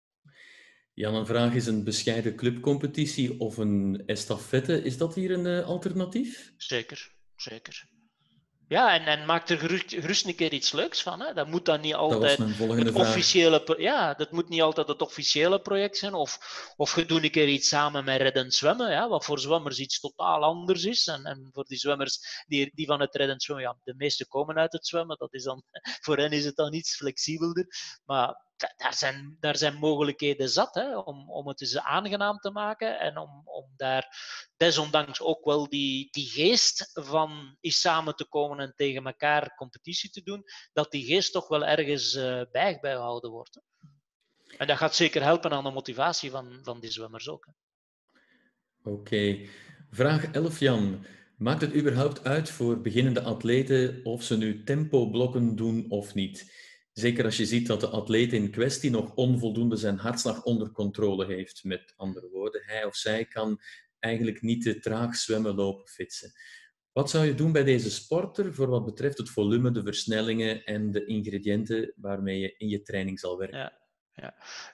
Jan, een vraag is een bescheiden clubcompetitie of een estafette. Is dat hier een uh, alternatief? Zeker, zeker. Ja, en, en maak er gerust, gerust een keer iets leuks van. Hè. Dat moet dan niet altijd het officiële, pro- ja, dat moet niet altijd het officiële project zijn. Of, of je doet een keer iets samen met reddend zwemmen, ja, wat voor zwemmers iets totaal anders is. En, en voor die zwemmers die, die van het reddend zwemmen, ja, de meeste komen uit het zwemmen. Dat is dan, voor hen is het dan iets flexibeler. Maar daar zijn, daar zijn mogelijkheden zat, hè, om, om het eens aangenaam te maken en om, om daar desondanks ook wel die, die geest van eens samen te komen en tegen elkaar competitie te doen, dat die geest toch wel ergens uh, bij, bijgehouden wordt. Hè. En dat gaat zeker helpen aan de motivatie van, van die zwemmers ook. Oké. Okay. Vraag elf, Jan. Maakt het überhaupt uit voor beginnende atleten of ze nu tempoblokken doen of niet? Zeker als je ziet dat de atleet in kwestie nog onvoldoende zijn hartslag onder controle heeft. Met andere woorden, hij of zij kan eigenlijk niet te traag zwemmen, lopen, fietsen. Wat zou je doen bij deze sporter voor wat betreft het volume, de versnellingen en de ingrediënten waarmee je in je training zal werken? Ja, ja.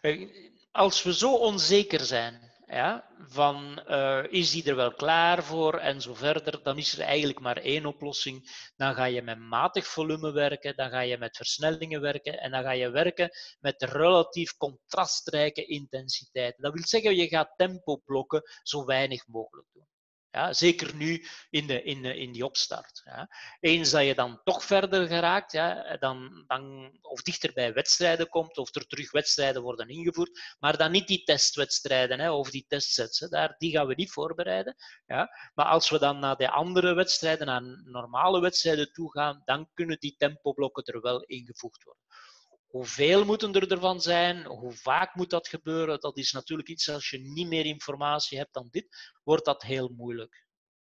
Als we zo onzeker zijn, ja, van uh, is die er wel klaar voor en zo verder, dan is er eigenlijk maar één oplossing. Dan ga je met matig volume werken, dan ga je met versnellingen werken en dan ga je werken met relatief contrastrijke intensiteiten. Dat wil zeggen, je gaat tempoblokken zo weinig mogelijk doen. Ja, zeker nu in, de, in, de, in die opstart. Ja. Eens dat je dan toch verder geraakt, ja, dan, dan, of dichter bij wedstrijden komt, of er terug wedstrijden worden ingevoerd, maar dan niet die testwedstrijden hè, of die testsets. Hè, daar, die gaan we niet voorbereiden. Ja. Maar als we dan naar de andere wedstrijden, naar normale wedstrijden toe gaan, dan kunnen die tempoblokken er wel ingevoegd worden. Hoeveel moeten er ervan zijn? Hoe vaak moet dat gebeuren? Dat is natuurlijk iets, als je niet meer informatie hebt dan dit, wordt dat heel moeilijk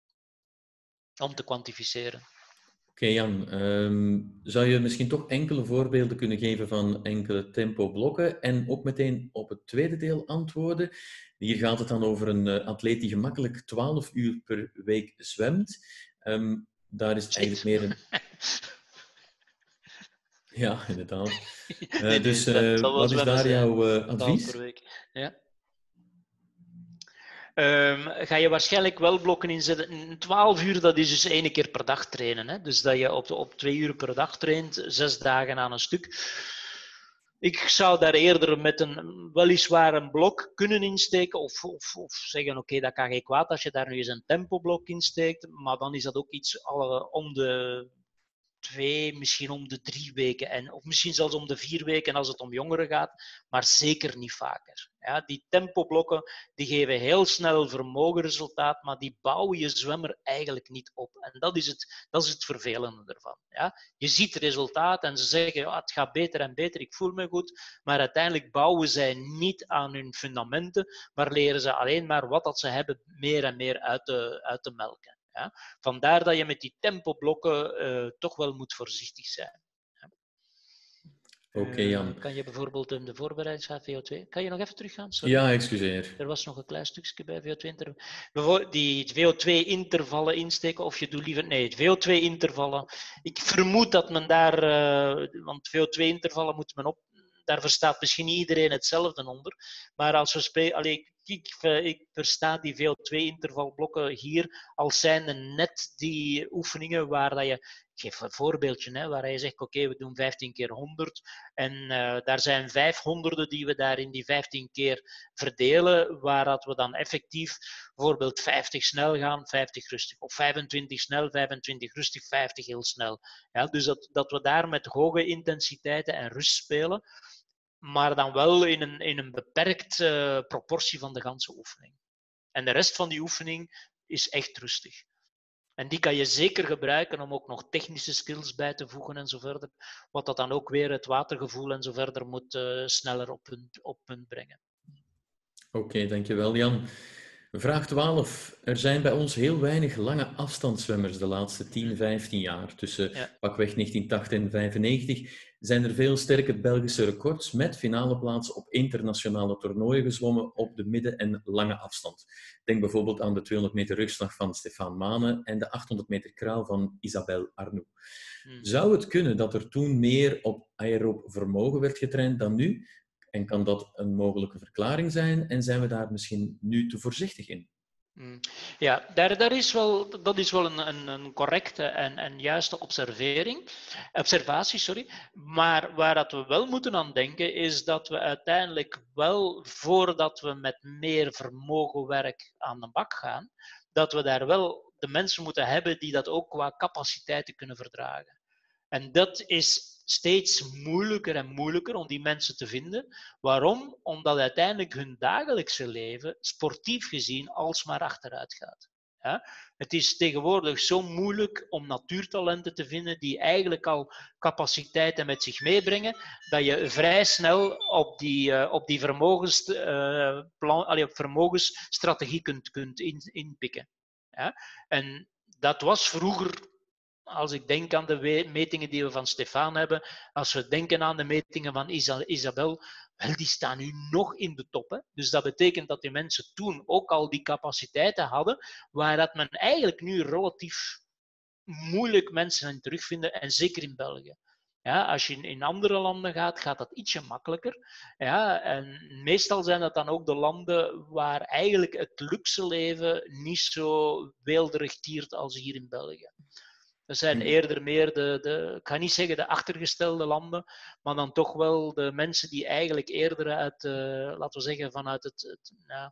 om te kwantificeren. Oké, okay, Jan. Um, zou je misschien toch enkele voorbeelden kunnen geven van enkele tempoblokken en ook meteen op het tweede deel antwoorden? Hier gaat het dan over een uh, atleet die gemakkelijk twaalf uur per week zwemt. Um, daar is het eigenlijk meer een... Ja, inderdaad. Uh, nee, dus nee, uh, wat is daar jouw uh, advies? Per week. Ja. Um, ga je waarschijnlijk wel blokken inzetten. twaalf uur, dat is dus één keer per dag trainen. Hè? Dus dat je op, op twee uur per dag traint, zes dagen aan een stuk. Ik zou daar eerder met een weliswaar een blok kunnen insteken of, of, of zeggen, oké, okay, dat kan geen kwaad als je daar nu eens een tempoblok insteekt, maar dan is dat ook iets alle, om de twee, misschien om de drie weken, en, of misschien zelfs om de vier weken als het om jongeren gaat, maar zeker niet vaker. Ja, die tempoblokken die geven heel snel vermogenresultaat, maar die bouwen je zwemmer eigenlijk niet op. En dat is het, dat is het vervelende ervan. Ja. Je ziet resultaat en ze zeggen, ja, het gaat beter en beter, ik voel me goed, maar uiteindelijk bouwen zij niet aan hun fundamenten, maar leren ze alleen maar wat dat ze hebben meer en meer uit te, uit te melken. Ja. Vandaar dat je met die tempoblokken uh, toch wel moet voorzichtig zijn. Ja. Oké, okay, Jan. Uh, kan je bijvoorbeeld in de voorbereidingsgraad V O twee... Kan je nog even teruggaan? Sorry. Ja, excuseer. Er was nog een klein stukje bij V O twee-intervallen. Die V O twee-intervallen insteken, of je doet liever... Nee, V O twee-intervallen. Ik vermoed dat men daar... Uh, want V O twee-intervallen moet men op... Daar verstaat misschien niet iedereen hetzelfde onder. Maar als we spreken... Allee, ik, ik versta die V O twee-intervalblokken hier als zijnde net die oefeningen waar dat je... Ik geef een voorbeeldje, hè, waar je zegt, oké, okay, we doen vijftien keer honderd. En uh, daar zijn vijfhonderden die we daar in die vijftien keer verdelen, waar dat we dan effectief bijvoorbeeld vijftig snel gaan, vijftig rustig. Of vijfentwintig snel, vijfentwintig rustig, vijftig heel snel. Ja, dus dat, dat we daar met hoge intensiteiten en rust spelen, maar dan wel in een, in een beperkt uh, proportie van de ganse oefening. En de rest van die oefening is echt rustig. En die kan je zeker gebruiken om ook nog technische skills bij te voegen en zo verder. Wat dat dan ook weer het watergevoel en zo verder moet uh, sneller op punt, op punt brengen. Oké, okay, dankjewel Jan. Vraag twaalf. Er zijn bij ons heel weinig lange afstandszwemmers de laatste tien, vijftien jaar. Tussen ja. pakweg negentien tachtig en vijfennegentig zijn er veel sterke Belgische records met finaleplaatsen op internationale toernooien gezwommen op de midden- en lange afstand. Denk bijvoorbeeld aan de tweehonderd meter rugslag van Stefan Mane en de achthonderd meter kraal van Isabelle Arnoux. Hmm. Zou het kunnen dat er toen meer op aerob vermogen werd getraind dan nu? En kan dat een mogelijke verklaring zijn? En zijn we daar misschien nu te voorzichtig in? Ja, daar, daar is wel, dat is wel een, een, een correcte en, en juiste observering, observatie. Sorry. Maar waar dat we wel moeten aan denken, is dat we uiteindelijk wel, voordat we met meer vermogenwerk aan de bak gaan, dat we daar wel de mensen moeten hebben die dat ook qua capaciteiten kunnen verdragen. En dat is steeds moeilijker en moeilijker om die mensen te vinden. Waarom? Omdat uiteindelijk hun dagelijkse leven, sportief gezien, alsmaar achteruit gaat. Ja? Het is tegenwoordig zo moeilijk om natuurtalenten te vinden die eigenlijk al capaciteiten met zich meebrengen, dat je vrij snel op die, uh, op die vermogens, uh, plan, allee, op vermogensstrategie kunt, kunt in, inpikken. Ja? En dat was vroeger... Als ik denk aan de metingen die we van Stefan hebben, als we denken aan de metingen van Isabel, wel, die staan nu nog in de top. Hè? Dus dat betekent dat die mensen toen ook al die capaciteiten hadden, waar dat men eigenlijk nu relatief moeilijk mensen in terugvinden, en zeker in België. Ja, als je in andere landen gaat, gaat dat ietsje makkelijker. Ja, en meestal zijn dat dan ook de landen waar eigenlijk het luxe leven niet zo weelderig tiert als hier in België. Dat zijn eerder meer de, de, ik ga niet zeggen de achtergestelde landen, maar dan toch wel de mensen die eigenlijk eerder uit, uh, laten we zeggen, vanuit het, het nou,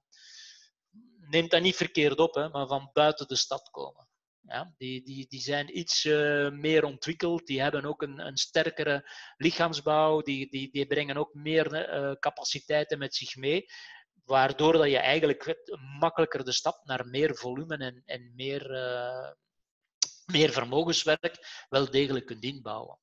neemt dat niet verkeerd op, hè, maar van buiten de stad komen. Ja, die, die, die zijn iets uh, meer ontwikkeld, die hebben ook een, een sterkere lichaamsbouw, die, die, die brengen ook meer uh, capaciteiten met zich mee, waardoor dat je eigenlijk makkelijker de stap naar meer volume en, en meer... Uh, meer vermogenswerk wel degelijk kunt inbouwen.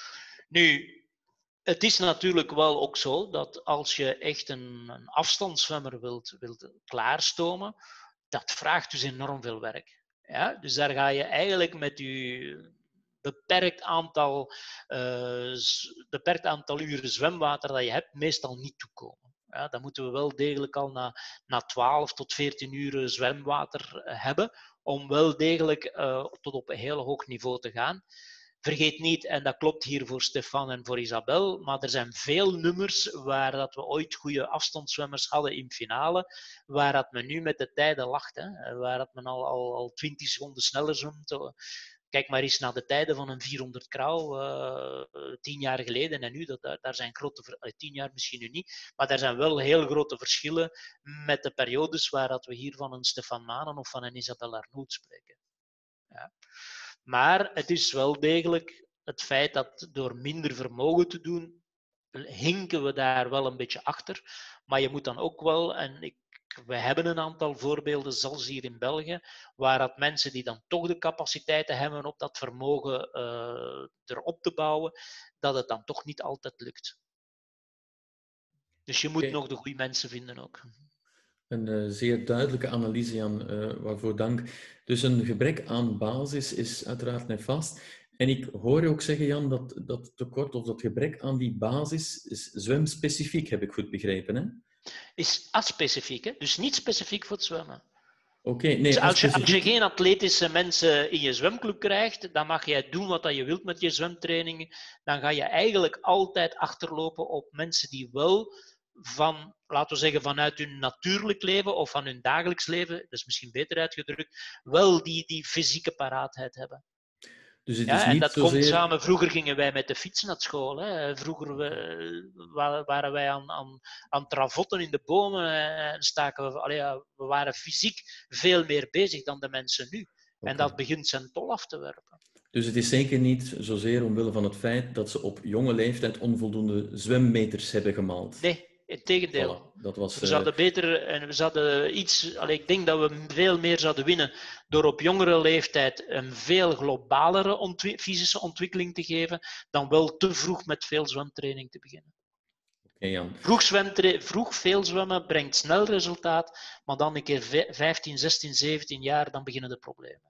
Nu, het is natuurlijk wel ook zo dat als je echt een, een afstandszwemmer wilt, wilt klaarstomen, dat vraagt dus enorm veel werk. Ja? Dus daar ga je eigenlijk met je beperkt aantal, uh, beperkt aantal uren zwemwater dat je hebt, meestal niet toekomen. Ja, dan moeten we wel degelijk al na, na twaalf tot veertien uur zwemwater hebben, om wel degelijk uh, tot op een heel hoog niveau te gaan. Vergeet niet, en dat klopt hier voor Stefan en voor Isabel, maar er zijn veel nummers waar dat we ooit goede afstandszwemmers hadden in finale, waar dat men nu met de tijden lacht, hè, waar dat men al, al, al twintig seconden sneller zwemt. Kijk maar eens naar de tijden van een vierhonderd kraal, uh, tien jaar geleden en nu. Dat, daar, daar zijn grote, uh, tien jaar misschien nu niet, maar er zijn wel heel grote verschillen met de periodes waar dat we hier van een Stefan Manen of van een Isabelle Arnoux spreken. Ja. Maar het is wel degelijk het feit dat door minder vermogen te doen, hinken we daar wel een beetje achter. Maar je moet dan ook wel, en ik we hebben een aantal voorbeelden, zelfs hier in België, waar dat mensen die dan toch de capaciteiten hebben om dat vermogen uh, erop te bouwen, dat het dan toch niet altijd lukt. Dus je moet okay. nog de goede mensen vinden ook. Een uh, zeer duidelijke analyse, Jan, uh, waarvoor dank. Dus een gebrek aan basis is uiteraard nefast. En ik hoor je ook zeggen, Jan, dat dat tekort of dat gebrek aan die basis is zwemspecifiek, heb ik goed begrepen, hè? Is aspecifiek, hè? Dus niet specifiek voor het zwemmen. Oké, okay, nee, Dus als je, als je aspecifiek... geen atletische mensen in je zwemclub krijgt, dan mag jij doen wat je wilt met je zwemtrainingen. Dan ga je eigenlijk altijd achterlopen op mensen die wel van, laten we zeggen, vanuit hun natuurlijk leven of van hun dagelijks leven, dat is misschien beter uitgedrukt, wel die, die fysieke paraatheid hebben. Dus het is Ja, en niet dat komt zozeer... samen. Vroeger gingen wij met de fiets naar school. Hè. Vroeger we, waren wij aan, aan, aan travotten in de bomen en staken we. Allee, ja, we waren fysiek veel meer bezig dan de mensen nu. En Okay. dat begint zijn tol af te werpen. Dus het is zeker niet zozeer omwille van het feit dat ze op jonge leeftijd onvoldoende zwemmeters hebben gemaald. Nee, in tegendeel. Voilà, dat was, we zouden beter en we zouden iets. Allee, ik denk dat we veel meer zouden winnen door op jongere leeftijd een veel globalere ontwi- fysische ontwikkeling te geven, dan wel te vroeg met veel zwemtraining te beginnen. Okay, Jan. Vroeg, zwemtra- vroeg veel zwemmen brengt snel resultaat, maar dan een keer vijftien, zestien, zeventien jaar, dan beginnen de problemen.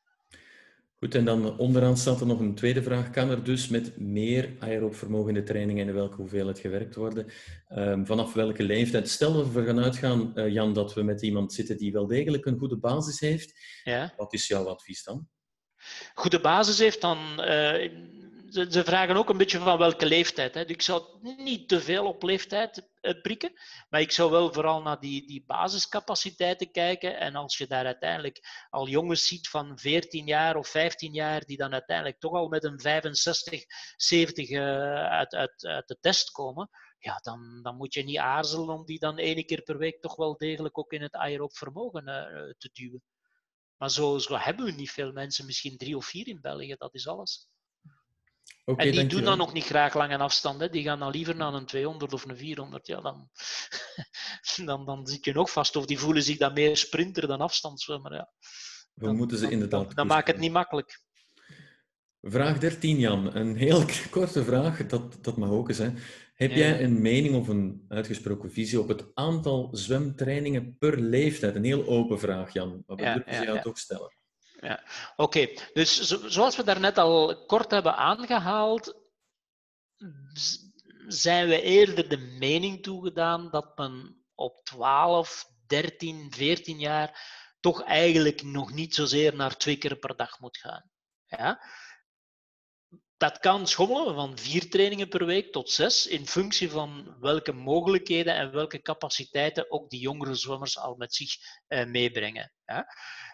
Goed, en dan onderaan staat er nog een tweede vraag. Kan er dus met meer aerob vermogen in de training en in welke hoeveelheid gewerkt worden? Um, vanaf welke leeftijd? Stel dat we gaan uitgaan, uh, Jan, dat we met iemand zitten die wel degelijk een goede basis heeft. Ja. Wat is jouw advies dan? Goede basis heeft, dan... Uh, ze, ze vragen ook een beetje van welke leeftijd. Hè. Dus ik zou niet te veel op leeftijd uh, prikken, maar ik zou wel vooral naar die, die basiscapaciteiten kijken. En als je daar uiteindelijk al jongens ziet van veertien jaar of vijftien jaar, die dan uiteindelijk toch al met een vijfenzestig, zeventig uh, uit, uit, uit de test komen, ja, dan, dan moet je niet aarzelen om die dan één keer per week toch wel degelijk ook in het aerob vermogen uh, te duwen. Maar zo, zo hebben we niet veel mensen, misschien drie of vier in België, dat is alles. Okay, en die doen dan nog niet graag lange afstanden, die gaan dan liever naar een tweehonderd of een vierhonderd. Ja, dan, dan, dan zit je nog vast, of die voelen zich dan meer sprinter dan afstandszwemmer. Ja. We moeten ze inderdaad Dan, dan maakt het niet makkelijk. Vraag dertien, Jan. Een heel korte vraag, dat, dat mag ook eens. Hè. Heb ja. jij een mening of een uitgesproken visie op het aantal zwemtrainingen per leeftijd? Een heel open vraag, Jan. Maar we ja, durven ja, ze jou ja. toch stellen. Ja. Oké, okay. Dus zo, zoals we daarnet al kort hebben aangehaald, zijn we eerder de mening toegedaan dat men op twaalf, dertien, veertien jaar toch eigenlijk nog niet zozeer naar twee keer per dag moet gaan. Ja? Dat kan schommelen van vier trainingen per week tot zes, in functie van welke mogelijkheden en welke capaciteiten ook die jongere zwemmers al met zich uh, meebrengen. Ja?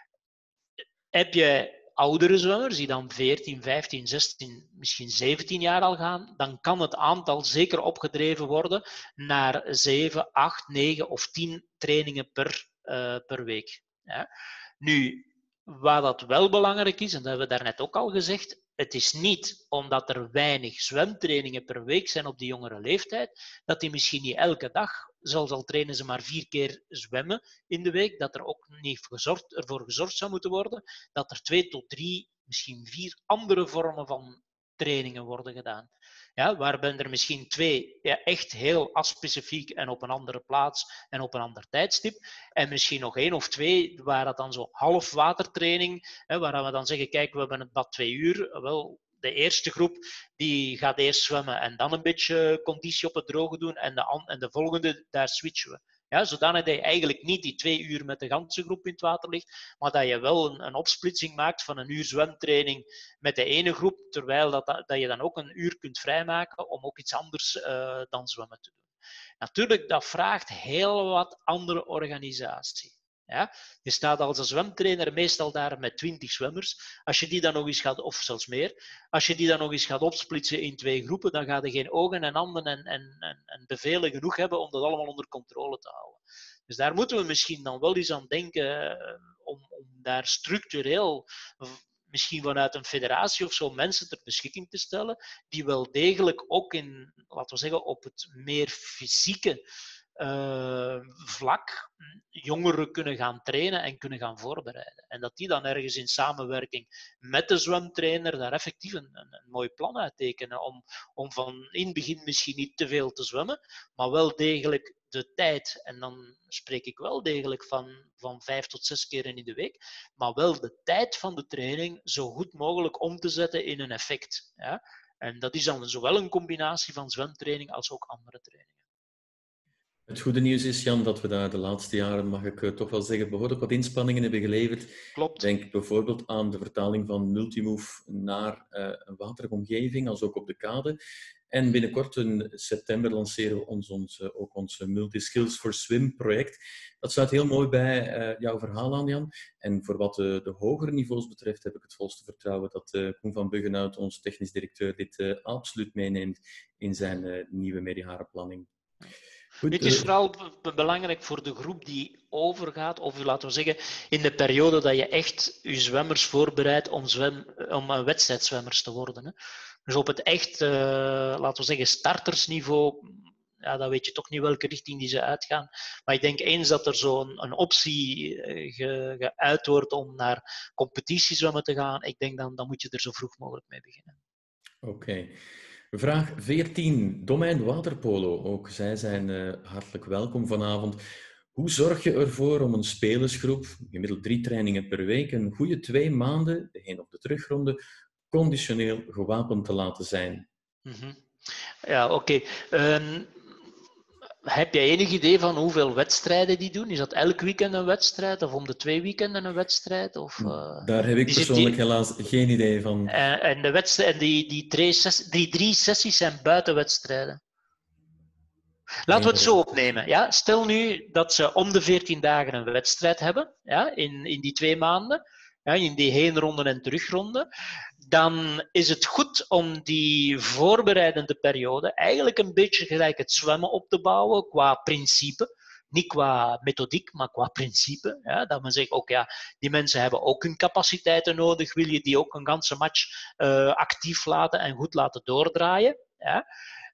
Heb je oudere zwemmers die dan veertien, vijftien, zestien, misschien zeventien jaar al gaan, dan kan het aantal zeker opgedreven worden naar zeven, acht, negen of tien trainingen per, uh, per week. Ja? Nu, wat dat wel belangrijk is, en dat hebben we daarnet ook al gezegd, het is niet omdat er weinig zwemtrainingen per week zijn op die jongere leeftijd, dat die misschien niet elke dag, zelfs al trainen ze maar vier keer zwemmen in de week, dat er ook niet gezorgd, ervoor gezorgd zou moeten worden dat er twee tot drie, misschien vier andere vormen van trainingen worden gedaan. Ja, waarbij er misschien twee ja, echt heel aspecifiek en op een andere plaats en op een ander tijdstip. En misschien nog één of twee, waar dat dan zo half watertraining, hè, waar we dan zeggen, kijk, we hebben het bad twee uur. Wel, de eerste groep die gaat eerst zwemmen en dan een beetje conditie op het droge doen. En de, en de volgende, daar switchen we. Ja, zodanig dat je eigenlijk niet die twee uur met de ganse groep in het water ligt, maar dat je wel een, een opsplitsing maakt van een uur zwemtraining met de ene groep, terwijl dat, dat je dan ook een uur kunt vrijmaken om ook iets anders uh, dan zwemmen te doen. Natuurlijk, dat vraagt heel wat andere organisatie. Ja? Je staat als een zwemtrainer meestal daar met twintig zwemmers. Als je die dan nog eens gaat, of zelfs meer, als je die dan nog eens gaat opsplitsen in twee groepen, dan ga je geen ogen en handen en, en, en, en bevelen genoeg hebben om dat allemaal onder controle te houden. Dus daar moeten we misschien dan wel eens aan denken om, om daar structureel, misschien vanuit een federatie of zo, mensen ter beschikking te stellen, die wel degelijk ook in, laten we zeggen, op het meer fysieke Uh, vlak jongeren kunnen gaan trainen en kunnen gaan voorbereiden. En dat die dan ergens in samenwerking met de zwemtrainer daar effectief een, een, een mooi plan uittekenen om, om van in het begin misschien niet te veel te zwemmen, maar wel degelijk de tijd, en dan spreek ik wel degelijk van, van vijf tot zes keren in de week, maar wel de tijd van de training zo goed mogelijk om te zetten in een effect. Ja? En dat is dan zowel een combinatie van zwemtraining als ook andere trainingen. Het goede nieuws is, Jan, dat we daar de laatste jaren, mag ik uh, toch wel zeggen, behoorlijk wat inspanningen hebben geleverd. Klopt. Denk bijvoorbeeld aan de vertaling van Multimove naar uh, een waterige omgeving, als ook op de kade. En binnenkort in september lanceren we ons, ons, uh, ook ons Multi-Skills for Swim project. Dat sluit heel mooi bij uh, jouw verhaal aan, Jan. En voor wat uh, de hogere niveaus betreft heb ik het volste vertrouwen dat uh, Koen van Buggenhout, ons technisch directeur, dit uh, absoluut meeneemt in zijn uh, nieuwe meerjarenplanning. Goed, het is vooral belangrijk voor de groep die overgaat, of laten we zeggen, in de periode dat je echt je zwemmers voorbereidt om, zwem, om wedstrijdzwemmers te worden. Hè. Dus op het echt, uh, laten we zeggen, startersniveau, ja, dan weet je toch niet welke richting die ze uitgaan. Maar ik denk eens dat er zo'n een optie ge, geuit wordt om naar competitiezwemmen te gaan, ik denk dan, dan moet je er zo vroeg mogelijk mee beginnen. Oké. Okay. Vraag veertien. Domein Waterpolo. Ook zij zijn uh, hartelijk welkom vanavond. Hoe zorg je ervoor om een spelersgroep, gemiddeld drie trainingen per week, een goede twee maanden, de heen- of de terugronde, conditioneel gewapend te laten zijn? Mm-hmm. Ja, oké. Okay. Um, heb jij enig idee van hoeveel wedstrijden die doen? Is dat elk weekend een wedstrijd of om de twee weekenden een wedstrijd? Of, uh, Daar heb ik persoonlijk die... helaas geen idee van. Uh, en de wedstrijd, die, die, drie sessies, die drie sessies zijn buitenwedstrijden. Laten we het zo opnemen. Ja? Stel nu dat ze om de veertien dagen een wedstrijd hebben, ja? in, in die twee maanden, ja? in die heenronde en terugronde. Dan is het goed om die voorbereidende periode eigenlijk een beetje gelijk het zwemmen op te bouwen qua principe. Niet qua methodiek, maar qua principe. Ja, dat men zegt, ook ja, die mensen hebben ook hun capaciteiten nodig. Wil je die ook een ganse match uh, actief laten en goed laten doordraaien? Ja?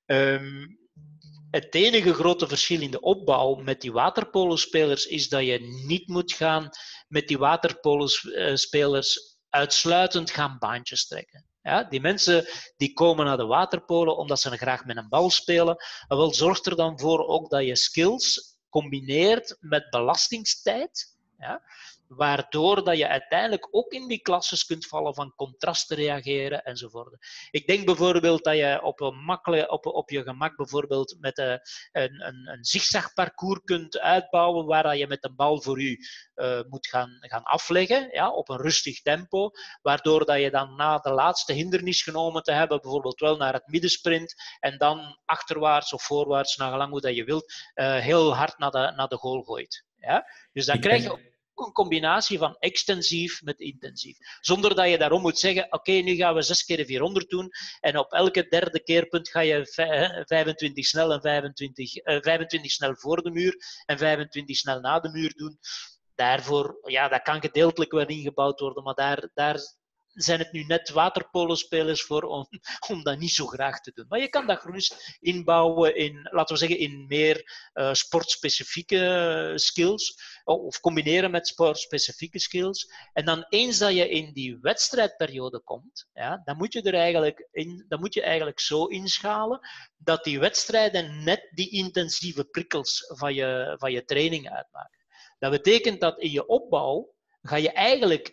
Um, het enige grote verschil in de opbouw met die waterpolospelers is dat je niet moet gaan met die waterpolospelers uitsluitend gaan baantjes trekken. Ja, die mensen die komen naar de waterpolo omdat ze graag met een bal spelen. En wel zorgt er dan voor ook dat je skills combineert met belastingstijd. Ja, waardoor dat je uiteindelijk ook in die klasses kunt vallen van contrasten reageren enzovoort. Ik denk bijvoorbeeld dat je op, een makkelijk, op, op je gemak bijvoorbeeld met een, een, een zigzagparcours kunt uitbouwen waar je met een bal voor u uh, moet gaan, gaan afleggen, ja, op een rustig tempo, waardoor dat je dan na de laatste hindernis genomen te hebben, bijvoorbeeld wel naar het middensprint en dan achterwaarts of voorwaarts, naar gelang hoe dat je wilt, uh, heel hard naar de, naar de goal gooit. Ja? Dus dan krijg je een combinatie van extensief met intensief. Zonder dat je daarom moet zeggen, oké, okay, nu gaan we zes keer vierhonderd doen en op elke derde keerpunt ga je vijfentwintig snel en vijfentwintig, uh, vijfentwintig snel voor de muur en vijfentwintig snel na de muur doen. Daarvoor, ja, dat kan gedeeltelijk wel ingebouwd worden, maar daar, daar zijn het nu net waterpolospelers voor om, om dat niet zo graag te doen. Maar je kan dat gerust inbouwen in, laten we zeggen, in meer uh, sportspecifieke skills of combineren met sportspecifieke skills. En dan eens dat je in die wedstrijdperiode komt, ja, dan, moet je er eigenlijk in, dan moet je eigenlijk zo inschalen dat die wedstrijden net die intensieve prikkels van je, van je training uitmaken. Dat betekent dat in je opbouw ga je eigenlijk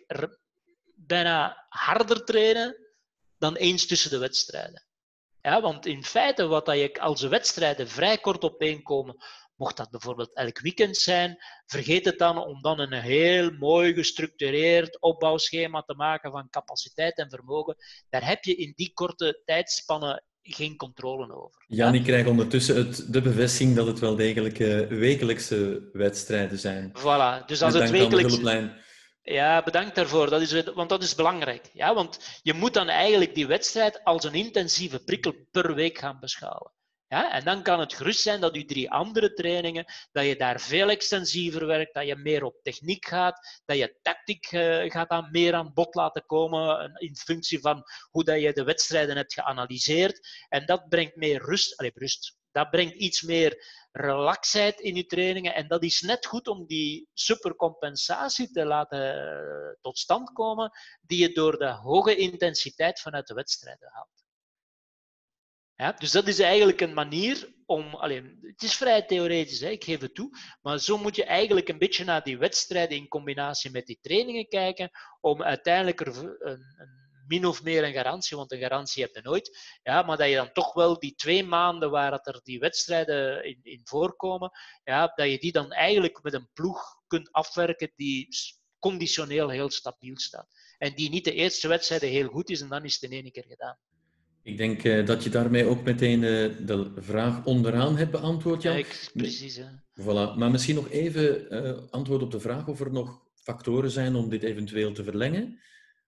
bijna harder trainen dan eens tussen de wedstrijden. Ja, want in feite, wat dat je als de wedstrijden vrij kort opeenkomen, mocht dat bijvoorbeeld elk weekend zijn, vergeet het dan om dan een heel mooi gestructureerd opbouwschema te maken van capaciteit en vermogen. Daar heb je in die korte tijdspannen geen controle over. Jan, ja? Ik krijg ondertussen het, de bevestiging dat het wel degelijk uh, wekelijkse wedstrijden zijn. Voilà, dus als het wekelijks... hulplijn. Ja, bedankt daarvoor, dat is, want dat is belangrijk. Ja, want je moet dan eigenlijk die wedstrijd als een intensieve prikkel per week gaan beschouwen. Ja, en dan kan het gerust zijn dat je drie andere trainingen, dat je daar veel extensiever werkt, dat je meer op techniek gaat, dat je tactiek uh, gaat aan, meer aan bod laten komen in functie van hoe dat je de wedstrijden hebt geanalyseerd. En dat brengt meer rust, allez, rust. Dat brengt iets meer relaxheid in je trainingen. En dat is net goed om die supercompensatie te laten uh, tot stand komen, die je door de hoge intensiteit vanuit de wedstrijden haalt. Ja, dus dat is eigenlijk een manier om... Allee, het is vrij theoretisch, hè, ik geef het toe. Maar zo moet je eigenlijk een beetje naar die wedstrijden in combinatie met die trainingen kijken, om uiteindelijk er een, een min of meer een garantie, want een garantie heb je nooit, ja, maar dat je dan toch wel die twee maanden waar dat er die wedstrijden in, in voorkomen, ja, dat je die dan eigenlijk met een ploeg kunt afwerken die conditioneel heel stabiel staat. En die niet de eerste wedstrijden heel goed is en dan is het in één keer gedaan. Ik denk uh, dat je daarmee ook meteen uh, de vraag onderaan hebt beantwoord, Jan. Ja, ik, precies. Hè. Voilà. Maar misschien nog even uh, antwoord op de vraag of er nog factoren zijn om dit eventueel te verlengen.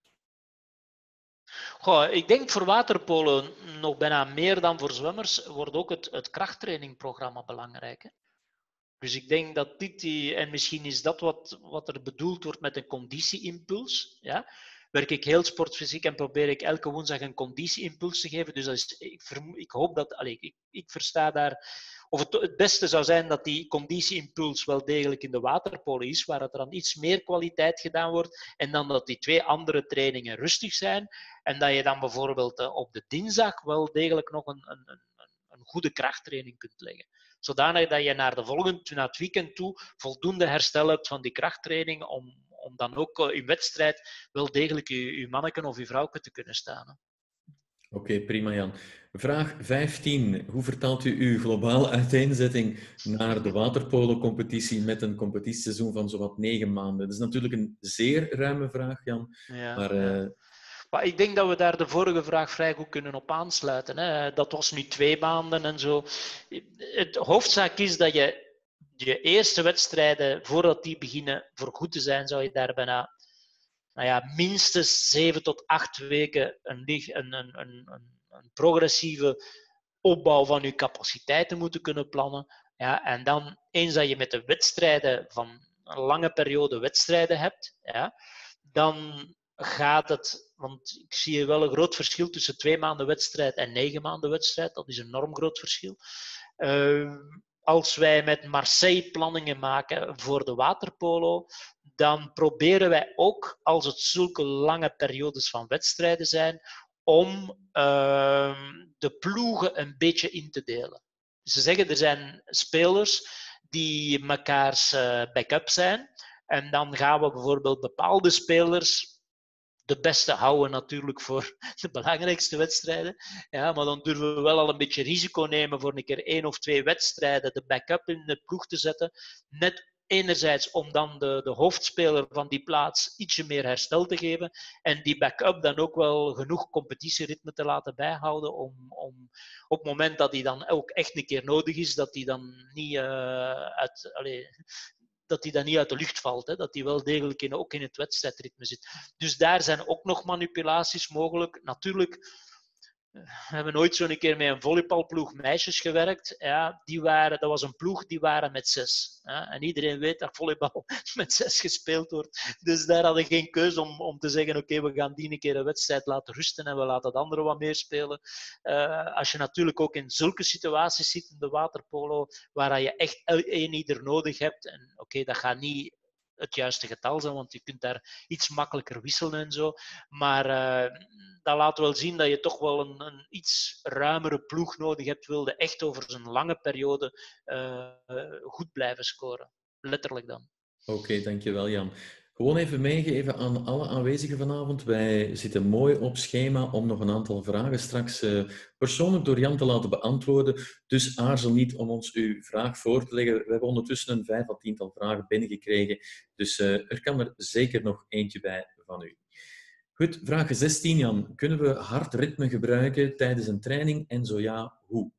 Goh, ik denk voor waterpolo nog bijna meer dan voor zwemmers wordt ook het, het krachttrainingprogramma belangrijk. Hè? Dus ik denk dat dit, die, en misschien is dat wat, wat er bedoeld wordt met een conditieimpuls. Ja? Werk ik heel sportfysiek en probeer ik elke woensdag een conditieimpuls te geven. Dus dat is, ik, ik hoop dat, allez, ik, ik versta daar, of het, het beste zou zijn dat die conditieimpuls wel degelijk in de waterpolo is, waar het er dan iets meer kwaliteit gedaan wordt, en dan dat die twee andere trainingen rustig zijn, en dat je dan bijvoorbeeld uh, op de dinsdag wel degelijk nog een, een, een, een goede krachttraining kunt leggen. Zodanig dat je naar, de volgende, naar het weekend toe voldoende herstel hebt van die krachttraining om, om dan ook in wedstrijd wel degelijk je, je manneken of je vrouwke te kunnen staan. Oké, okay, prima Jan. Vraag vijftien. Hoe vertaalt u uw globale uiteenzetting naar de waterpolo-competitie met een competitieseizoen van zowat negen maanden? Dat is natuurlijk een zeer ruime vraag, Jan. Ja, maar, ja. Uh... maar ik denk dat we daar de vorige vraag vrij goed kunnen op aansluiten. Hè. Dat was nu twee maanden en zo. Het hoofdzaak is dat je je eerste wedstrijden, voordat die beginnen voor goed te zijn, zou je daar bijna nou ja, minstens zeven tot acht weken een, een, een, een, een progressieve opbouw van je capaciteiten moeten kunnen plannen. Ja, en dan, eens dat je met de wedstrijden van een lange periode wedstrijden hebt, ja, dan gaat het, want ik zie wel een groot verschil tussen twee maanden wedstrijd en negen maanden wedstrijd. Dat is een enorm groot verschil. Uh, als wij met Marseille planningen maken voor de waterpolo, dan proberen wij ook, als het zulke lange periodes van wedstrijden zijn, om uh, de ploegen een beetje in te delen. Dus ze zeggen, er zijn spelers die mekaars uh, backup zijn. En dan gaan we bijvoorbeeld bepaalde spelers de beste houden natuurlijk voor de belangrijkste wedstrijden. Ja, maar dan durven we wel al een beetje risico nemen voor een keer één of twee wedstrijden de backup in de ploeg te zetten. Net enerzijds om dan de, de hoofdspeler van die plaats ietsje meer herstel te geven en die backup dan ook wel genoeg competitieritme te laten bijhouden om, om op het moment dat die dan ook echt een keer nodig is, dat die dan niet uh, uit... Allez, dat die dan niet uit de lucht valt. Hè? Dat die wel degelijk in, ook in het wedstrijdritme zit. Dus daar zijn ook nog manipulaties mogelijk. Natuurlijk, we hebben nooit zo'n keer met een volleybalploeg meisjes gewerkt. Ja, die waren, dat was een ploeg, die waren met zes. Ja? En iedereen weet dat volleybal met zes gespeeld wordt. Dus daar hadden we geen keuze om, om te zeggen, oké, okay, we gaan die een keer een wedstrijd laten rusten en we laten de anderen wat meer spelen. Uh, als je natuurlijk ook in zulke situaties zit in de waterpolo, waar je echt één ieder nodig hebt. En oké, okay, dat gaat niet het juiste getal zijn, want je kunt daar iets makkelijker wisselen en zo. Maar uh, dat laat wel zien dat je toch wel een, een iets ruimere ploeg nodig hebt, wilde echt over zo'n lange periode uh, uh, goed blijven scoren. Letterlijk dan. Oké, okay, dankjewel Jan. Gewoon even meegeven aan alle aanwezigen vanavond. Wij zitten mooi op schema om nog een aantal vragen straks uh, persoonlijk door Jan te laten beantwoorden. Dus aarzel niet om ons uw vraag voor te leggen. We hebben ondertussen een vijf à tiental vragen binnengekregen. Dus uh, er kan er zeker nog eentje bij van u. Goed, vraag zestien Jan. Kunnen we hard ritme gebruiken tijdens een training en zo ja, hoe?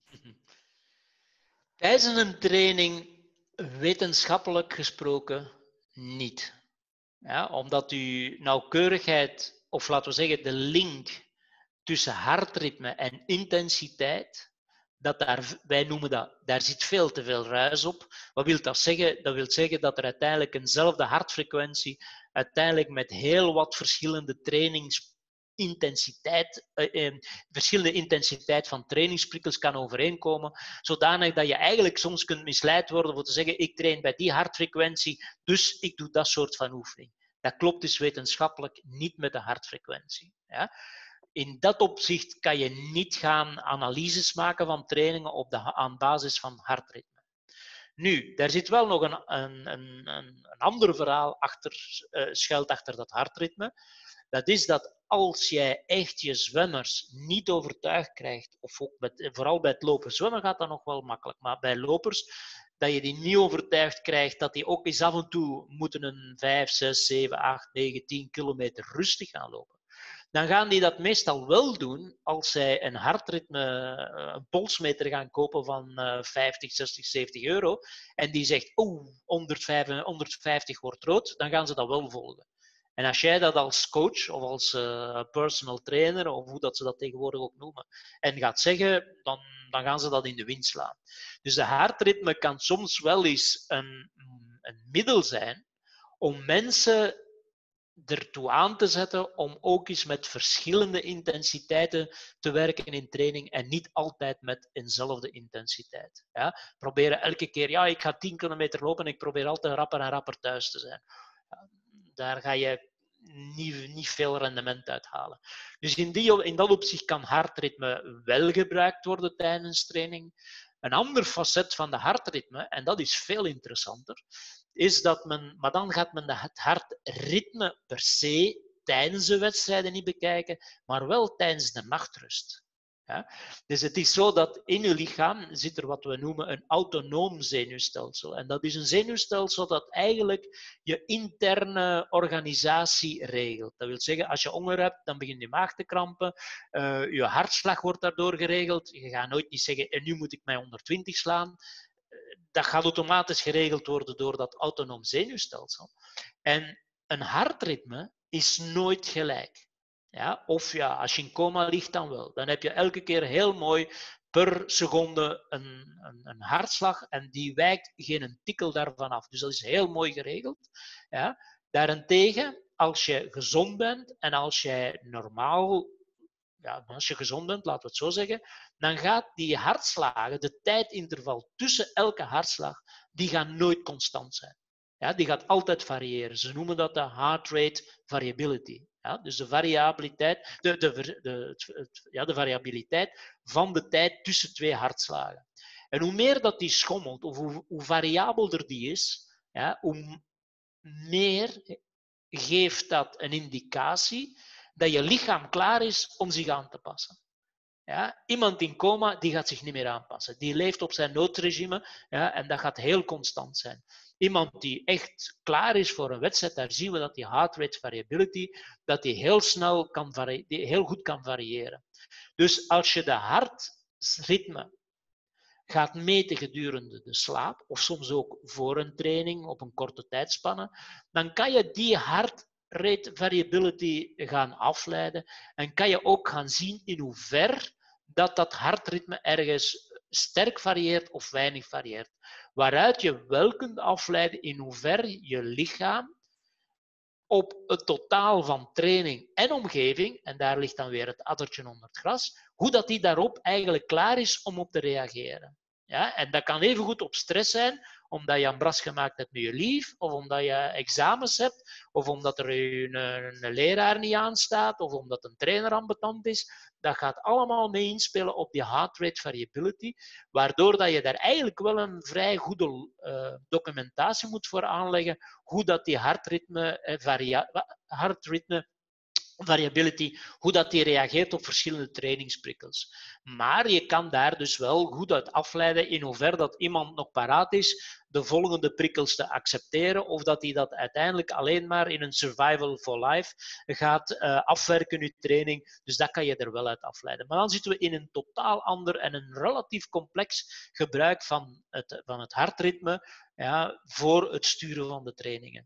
Tijdens een training, wetenschappelijk gesproken, niet. Ja, omdat uw nauwkeurigheid, of laten we zeggen de link tussen hartritme en intensiteit, dat daar, wij noemen dat, daar zit veel te veel ruis op. Wat wil dat zeggen? Dat wil zeggen dat er uiteindelijk eenzelfde hartfrequentie uiteindelijk met heel wat verschillende trainingsintensiteit, eh, verschillende intensiteit van trainingsprikkels kan overeenkomen, zodanig dat je eigenlijk soms kunt misleid worden voor te zeggen, ik train bij die hartfrequentie, dus ik doe dat soort van oefening. Dat klopt dus wetenschappelijk niet met de hartfrequentie. Ja? in dat opzicht kan je niet gaan analyses maken van trainingen op de, aan basis van hartritme. Nu, daar zit wel nog een, een, een, een ander verhaal achter, uh, schuilt achter dat hartritme. Dat is dat als jij echt je zwemmers niet overtuigd krijgt, of ook met, vooral bij het lopen, zwemmen gaat dat nog wel makkelijk, maar bij lopers, dat je die niet overtuigd krijgt, dat die ook eens af en toe moeten een vijf, zes, zeven, acht, negen, tien kilometer rustig gaan lopen. Dan gaan die dat meestal wel doen als zij een hartritme, een polsmeter gaan kopen van vijftig, zestig, zeventig euro. En die zegt, oh, honderdvijftig, honderdvijftig wordt rood, dan gaan ze dat wel volgen. En als jij dat als coach of als uh, personal trainer, of hoe dat ze dat tegenwoordig ook noemen, en gaat zeggen, dan, dan gaan ze dat in de wind slaan. Dus de hartritme kan soms wel eens een, een middel zijn om mensen ertoe aan te zetten om ook eens met verschillende intensiteiten te werken in training en niet altijd met eenzelfde intensiteit. Ja? Proberen elke keer, ja, ik ga tien kilometer lopen en ik probeer altijd rapper en rapper thuis te zijn. Ja, daar ga je niet, niet veel rendement uithalen. Dus in, die, in dat opzicht kan hartritme wel gebruikt worden tijdens training. Een ander facet van de hartritme, en dat is veel interessanter, is dat men, maar dan gaat men het hartritme per se tijdens de wedstrijden niet bekijken, maar wel tijdens de nachtrust. Ja? Dus het is zo dat in je lichaam zit er wat we noemen een autonoom zenuwstelsel. En dat is een zenuwstelsel dat eigenlijk je interne organisatie regelt. Dat wil zeggen, als je honger hebt, dan begint je maag te krampen, uh, je hartslag wordt daardoor geregeld. Je gaat nooit niet zeggen, en nu moet ik mij honderdtwintig slaan. Dat gaat automatisch geregeld worden door dat autonoom zenuwstelsel. En een hartritme is nooit gelijk. Ja? Of ja, als je in coma ligt, dan wel. Dan heb je elke keer heel mooi per seconde een, een, een hartslag en die wijkt geen tikkel daarvan af. Dus dat is heel mooi geregeld. Ja? Daarentegen, als je gezond bent en als jij normaal, ja, als je gezond bent, laten we het zo zeggen, dan gaat die hartslagen, de tijdinterval tussen elke hartslag, die gaan nooit constant zijn. Ja, die gaat altijd variëren. Ze noemen dat de heart rate variability. Ja, dus de variabiliteit, de, de, de, het, ja, de variabiliteit van de tijd tussen twee hartslagen. En hoe meer dat die schommelt, of hoe, hoe variabelder die is, ja, hoe meer geeft dat een indicatie dat je lichaam klaar is om zich aan te passen. Ja, iemand in coma die gaat zich niet meer aanpassen. Die leeft op zijn noodregime, ja, en dat gaat heel constant zijn. Iemand die echt klaar is voor een wedstrijd, daar zien we dat die heart rate variability, dat die heel snel kan vari- die heel goed kan variëren. Dus als je de hartritme gaat meten gedurende de slaap, of soms ook voor een training op een korte tijdspanne, dan kan je die hartrate variability gaan afleiden en kan je ook gaan zien in hoever dat dat hartritme ergens sterk varieert of weinig varieert. Waaruit je wel kunt afleiden in hoever je lichaam op het totaal van training en omgeving, en daar ligt dan weer het addertje onder het gras, hoe dat die daarop eigenlijk klaar is om op te reageren. Ja, en dat kan evengoed op stress zijn, omdat je een bras gemaakt hebt met je lief, of omdat je examens hebt, of omdat er een, een leraar niet aanstaat, of omdat een trainer ambetant is. Dat gaat allemaal mee inspelen op die heart rate variability, waardoor dat je daar eigenlijk wel een vrij goede uh, documentatie moet voor aanleggen, hoe dat die hartritme, eh, varia- hartritme variability, hoe dat die reageert op verschillende trainingsprikkels. Maar je kan daar dus wel goed uit afleiden in hoever dat iemand nog paraat is de volgende prikkels te accepteren, of dat hij dat uiteindelijk alleen maar in een survival for life gaat uh, afwerken, je training. Dus dat kan je er wel uit afleiden. Maar dan zitten we in een totaal ander en een relatief complex gebruik van het, van het hartritme, ja, voor het sturen van de trainingen.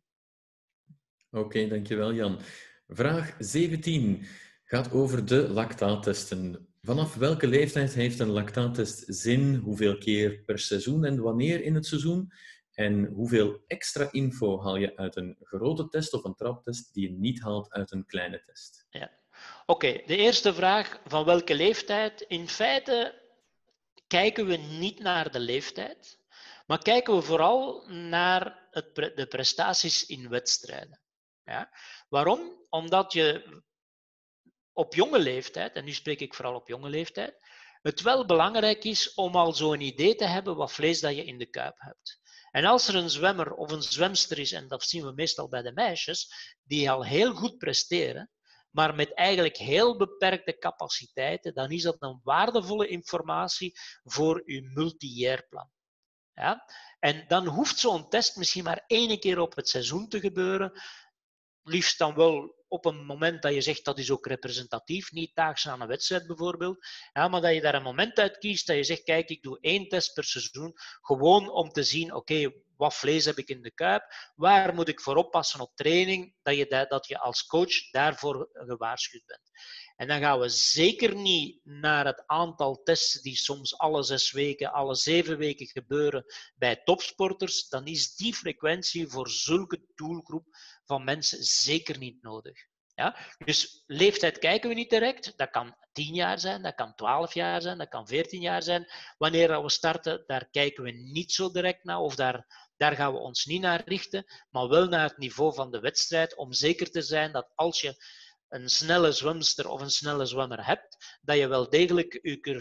Oké, okay, dankjewel Jan. Vraag zeventien gaat over de lactaattesten. Vanaf welke leeftijd heeft een lactaattest zin? Hoeveel keer per seizoen en wanneer in het seizoen? En hoeveel extra info haal je uit een grote test of een traptest die je niet haalt uit een kleine test? Ja. Oké, okay, de eerste vraag, van welke leeftijd? In feite kijken we niet naar de leeftijd, maar kijken we vooral naar het pre- de prestaties in wedstrijden. Ja? Waarom? Omdat je op jonge leeftijd, en nu spreek ik vooral op jonge leeftijd, het wel belangrijk is om al zo'n idee te hebben wat vlees dat je in de kuip hebt. En als er een zwemmer of een zwemster is, en dat zien we meestal bij de meisjes, die al heel goed presteren, maar met eigenlijk heel beperkte capaciteiten, dan is dat een waardevolle informatie voor uw multi-jaarplan. Ja? En dan hoeft zo'n test misschien maar één keer op het seizoen te gebeuren, liefst dan wel op een moment dat je zegt dat is ook representatief, niet daags aan een wedstrijd bijvoorbeeld, ja, maar dat je daar een moment uit kiest dat je zegt, kijk, ik doe één test per seizoen, gewoon om te zien, oké, okay, wat vlees heb ik in de kuip, waar moet ik voor oppassen op training, dat je, dat je als coach daarvoor gewaarschuwd bent. En dan gaan we zeker niet naar het aantal tests die soms alle zes weken, alle zeven weken gebeuren bij topsporters. Dan is die frequentie voor zulke doelgroep van mensen zeker niet nodig. Ja? Dus leeftijd kijken we niet direct. Dat kan tien jaar zijn, dat kan twaalf jaar zijn, dat kan veertien jaar zijn. Wanneer we starten, daar kijken we niet zo direct naar of daar, daar gaan we ons niet naar richten, maar wel naar het niveau van de wedstrijd om zeker te zijn dat als je een snelle zwemster of een snelle zwemmer hebt, dat je wel degelijk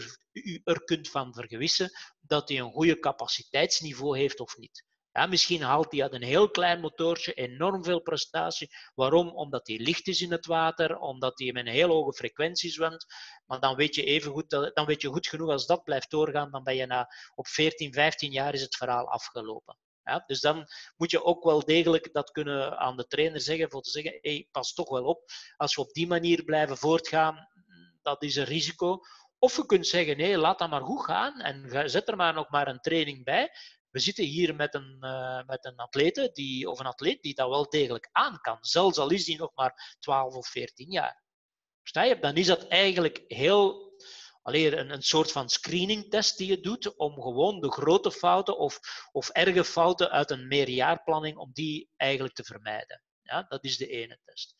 je er kunt van vergewissen dat hij een goede capaciteitsniveau heeft of niet. Ja, misschien haalt hij uit een heel klein motortje enorm veel prestatie. Waarom? Omdat hij licht is in het water, omdat hij met een heel hoge frequentie zwemt. Maar dan weet je even goed, dan weet je goed genoeg als dat blijft doorgaan, dan ben je na, op veertien, vijftien jaar is het verhaal afgelopen. Ja, dus dan moet je ook wel degelijk dat kunnen aan de trainer zeggen, voor te zeggen, hey, pas toch wel op, als we op die manier blijven voortgaan, dat is een risico. Of je kunt zeggen, nee, laat dat maar goed gaan en zet er maar nog maar een training bij. We zitten hier met een, uh, met een atlete die, of een atleet die dat wel degelijk aan kan, zelfs al is die nog maar twaalf of veertien jaar. Versta je? Dan is dat eigenlijk heel... Alleen een, een soort van screeningtest die je doet om gewoon de grote fouten of, of erge fouten uit een meerjaarplanning, om die eigenlijk te vermijden. Ja, dat is de ene test.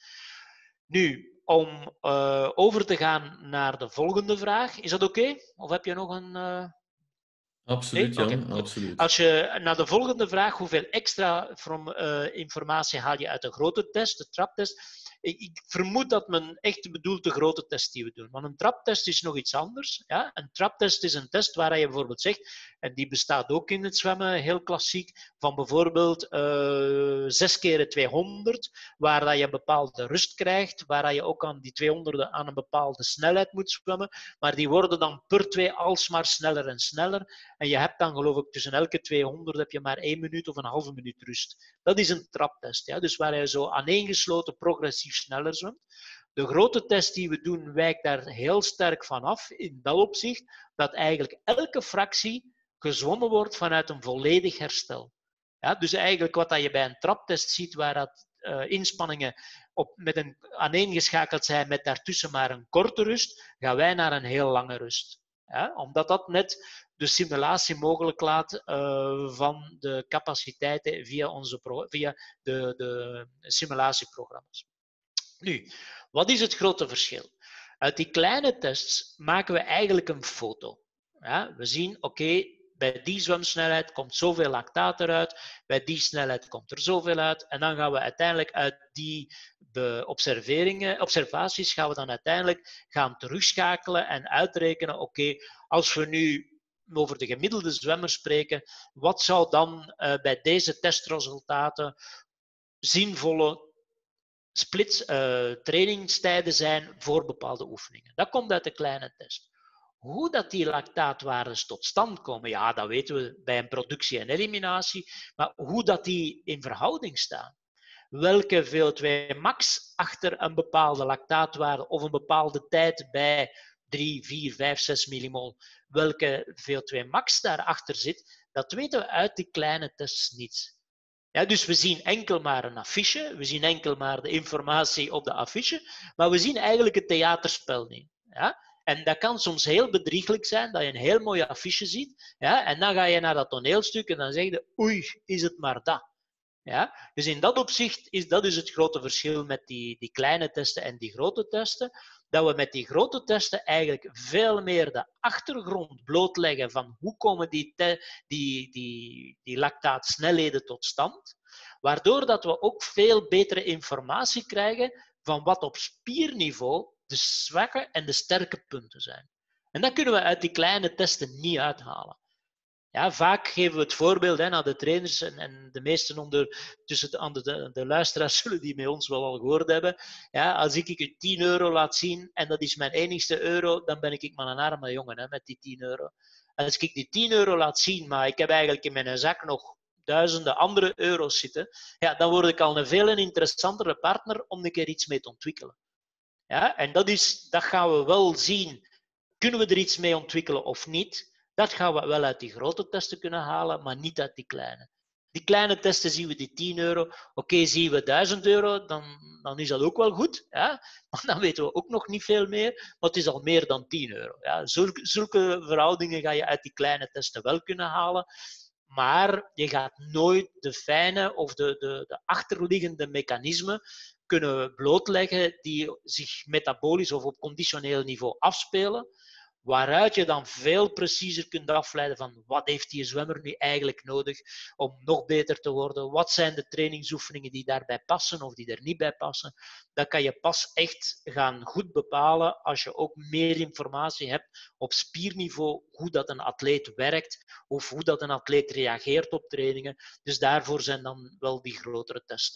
Nu, om uh, over te gaan naar de volgende vraag. Is dat oké? Okay? Of heb je nog een... Uh... Absoluut, nee? Jan. Okay, absoluut. Als je naar de volgende vraag, hoeveel extra from, uh, informatie haal je uit de grote test, de traptest? Ik, ik vermoed dat men echt bedoelt de grote test die we doen. Want een traptest is nog iets anders. Ja? Een traptest is een test waar je bijvoorbeeld zegt, en die bestaat ook in het zwemmen, heel klassiek, van bijvoorbeeld uh, zes keer tweehonderd, waar dat je een bepaalde rust krijgt, waar dat je ook aan die tweehonderd aan een bepaalde snelheid moet zwemmen, maar die worden dan per twee alsmaar sneller en sneller. En je hebt dan, geloof ik, tussen elke tweehonderd heb je maar één minuut of een halve minuut rust. Dat is een traptest. Ja? Dus waar je zo aaneengesloten progressief sneller zwemt. De grote test die we doen wijkt daar heel sterk van af, in dat opzicht, dat eigenlijk elke fractie gezwommen wordt vanuit een volledig herstel. Ja? Dus eigenlijk wat je bij een traptest ziet, waar dat, uh, inspanningen op, met een, aaneengeschakeld zijn met daartussen maar een korte rust, gaan wij naar een heel lange rust. Ja? Omdat dat net de simulatie mogelijk laat uh, van de capaciteiten via, onze pro via de, de simulatieprogramma's. Nu, wat is het grote verschil? Uit die kleine tests maken we eigenlijk een foto. Ja? We zien, oké, okay, bij die zwemsnelheid komt zoveel lactaat eruit, bij die snelheid komt er zoveel uit, en dan gaan we uiteindelijk uit die observeringen, observaties gaan we dan uiteindelijk gaan terugschakelen en uitrekenen, oké, okay, als we nu over de gemiddelde zwemmer spreken, wat zou dan uh, bij deze testresultaten zinvolle splits, uh, trainingstijden zijn voor bepaalde oefeningen. Dat komt uit de kleine test. Hoe dat die lactaatwaardes tot stand komen, ja, dat weten we bij een productie en eliminatie, maar hoe dat die in verhouding staan, welke V O twee max achter een bepaalde lactaatwaarde of een bepaalde tijd bij drie, vier, vijf, zes millimol, welke V O twee max daarachter zit, dat weten we uit die kleine tests niet. Ja, dus we zien enkel maar een affiche, we zien enkel maar de informatie op de affiche, maar we zien eigenlijk het theaterspel niet. Ja? En dat kan soms heel bedrieglijk zijn, dat je een heel mooie affiche ziet, ja? En dan ga je naar dat toneelstuk en dan zeg je, oei, is het maar dat. Ja? Dus in dat opzicht is dat is het grote verschil met die, die kleine testen en die grote testen, dat we met die grote testen eigenlijk veel meer de achtergrond blootleggen van hoe komen die, te, die, die, die lactaatsnelheden tot stand, waardoor dat we ook veel betere informatie krijgen van wat op spierniveau de zwakke en de sterke punten zijn. En dat kunnen we uit die kleine testen niet uithalen. Ja, vaak geven we het voorbeeld hè, naar de trainers en, en de meesten onder, tussen de, de, de, de luisteraars zullen die met ons wel al gehoord hebben. Ja, als ik je tien euro laat zien en dat is mijn enigste euro, dan ben ik maar een arme jongen hè, met die tien euro. Als ik die tien euro laat zien, maar ik heb eigenlijk in mijn zak nog duizenden andere euro's zitten, ja, dan word ik al een veel interessantere partner om een keer iets mee te ontwikkelen. Ja, en dat, is, dat gaan we wel zien. Kunnen we er iets mee ontwikkelen of niet? Dat gaan we wel uit die grote testen kunnen halen, maar niet uit die kleine. Die kleine testen zien we die tien euro. Oké, okay, zien we duizend euro, dan, dan is dat ook wel goed. Ja? Maar dan weten we ook nog niet veel meer. Maar het is al meer dan tien euro. Ja? Zulke, zulke verhoudingen ga je uit die kleine testen wel kunnen halen. Maar je gaat nooit de fijne of de, de, de achterliggende mechanismen kunnen blootleggen die zich metabolisch of op conditioneel niveau afspelen, waaruit je dan veel preciezer kunt afleiden van wat heeft die zwemmer nu eigenlijk nodig om nog beter te worden, wat zijn de trainingsoefeningen die daarbij passen of die er niet bij passen. Dat kan je pas echt gaan goed bepalen als je ook meer informatie hebt op spierniveau, hoe dat een atleet werkt of hoe dat een atleet reageert op trainingen. Dus daarvoor zijn dan wel die grotere testen.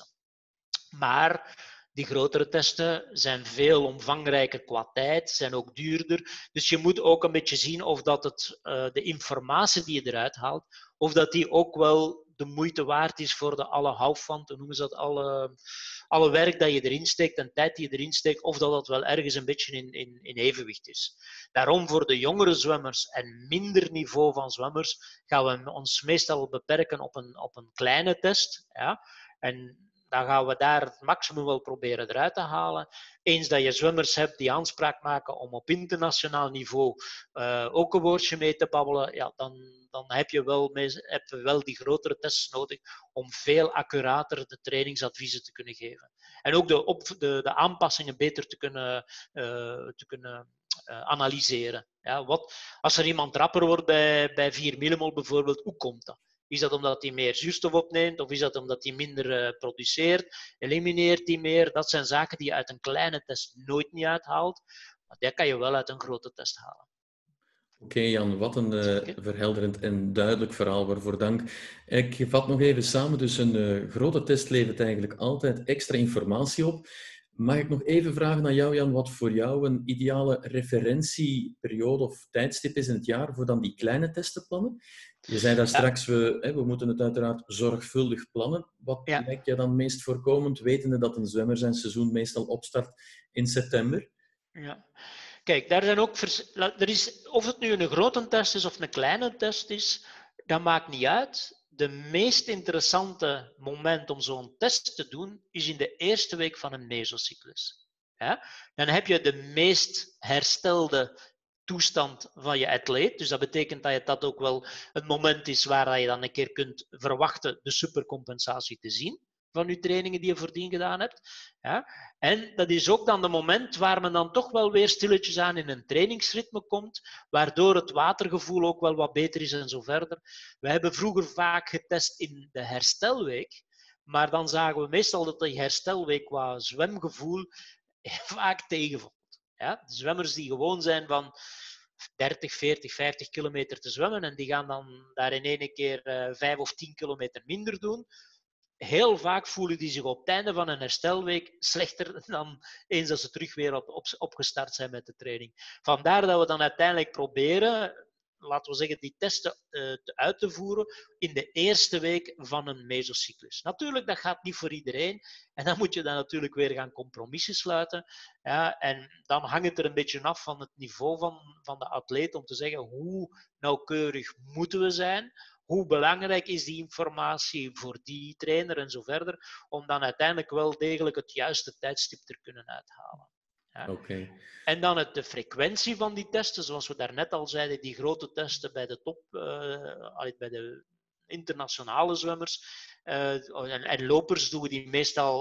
Maar die grotere testen zijn veel omvangrijker qua tijd, zijn ook duurder. Dus je moet ook een beetje zien of dat het, uh, de informatie die je eruit haalt, of dat die ook wel de moeite waard is voor de alle houvand, hoe noemen ze dat, alle, alle werk dat je erin steekt en tijd die je erin steekt, of dat dat wel ergens een beetje in, in, in evenwicht is. Daarom voor de jongere zwemmers en minder niveau van zwemmers gaan we ons meestal beperken op een, op een kleine test. Ja? En dan gaan we daar het maximum wel proberen eruit te halen. Eens dat je zwemmers hebt die aanspraak maken om op internationaal niveau uh, ook een woordje mee te babbelen, ja, dan, dan heb, je wel mee, heb je wel die grotere tests nodig om veel accurater de trainingsadviezen te kunnen geven. En ook de, op, de, de aanpassingen beter te kunnen, uh, te kunnen uh, analyseren. Ja, wat, als er iemand rapper wordt bij, bij vier millimol bijvoorbeeld, hoe komt dat? Is dat omdat hij meer zuurstof opneemt of is dat omdat hij minder uh, produceert? Elimineert hij meer? Dat zijn zaken die je uit een kleine test nooit niet uithaalt. Maar dat kan je wel uit een grote test halen. Oké okay, Jan, wat een uh, verhelderend en duidelijk verhaal, waarvoor dank. Ik vat nog even samen, dus een uh, grote test levert eigenlijk altijd extra informatie op. Mag ik nog even vragen aan jou, Jan, wat voor jou een ideale referentieperiode of tijdstip is in het jaar voor dan die kleine testen plannen? Je zei daar straks, ja. we, hè, we moeten het uiteraard zorgvuldig plannen. Wat ja. lijkt je dan meest voorkomend, wetende dat een zwemmer zijn seizoen meestal opstart in september? Ja. Kijk, daar zijn ook vers- er is, of het nu een grote test is of een kleine test is, dat maakt niet uit. De meest interessante moment om zo'n test te doen, is in de eerste week van een mesocyclus. Ja? Dan heb je de meest herstelde toestand van je atleet. Dus dat betekent dat je dat ook wel het moment is waar je dan een keer kunt verwachten de supercompensatie te zien van je trainingen die je voordien gedaan hebt. Ja? En dat is ook dan het moment waar men dan toch wel weer stilletjes aan in een trainingsritme komt, waardoor het watergevoel ook wel wat beter is en zo verder. We hebben vroeger vaak getest in de herstelweek, maar dan zagen we meestal dat die herstelweek qua zwemgevoel vaak tegenvalt. Ja? De zwemmers die gewoon zijn van dertig, veertig, vijftig kilometer te zwemmen en die gaan dan daar in één keer uh, vijf of tien kilometer minder doen. Heel vaak voelen die zich op het einde van een herstelweek slechter dan eens als ze terug weer op, op, opgestart zijn met de training. Vandaar dat we dan uiteindelijk proberen, laten we zeggen, die testen uh, te uit te voeren in de eerste week van een mesocyclus. Natuurlijk, dat gaat niet voor iedereen. En dan moet je dan natuurlijk weer gaan compromissen sluiten. Ja, en dan hangt het er een beetje af van het niveau van, van de atleet om te zeggen hoe nauwkeurig moeten we zijn. Hoe belangrijk is die informatie voor die trainer en zo verder, om dan uiteindelijk wel degelijk het juiste tijdstip te kunnen uithalen. Ja. Okay. En dan het, de frequentie van die testen, zoals we daarnet al zeiden, die grote testen bij de top, uh, bij de internationale zwemmers uh, en, en lopers doen we die meestal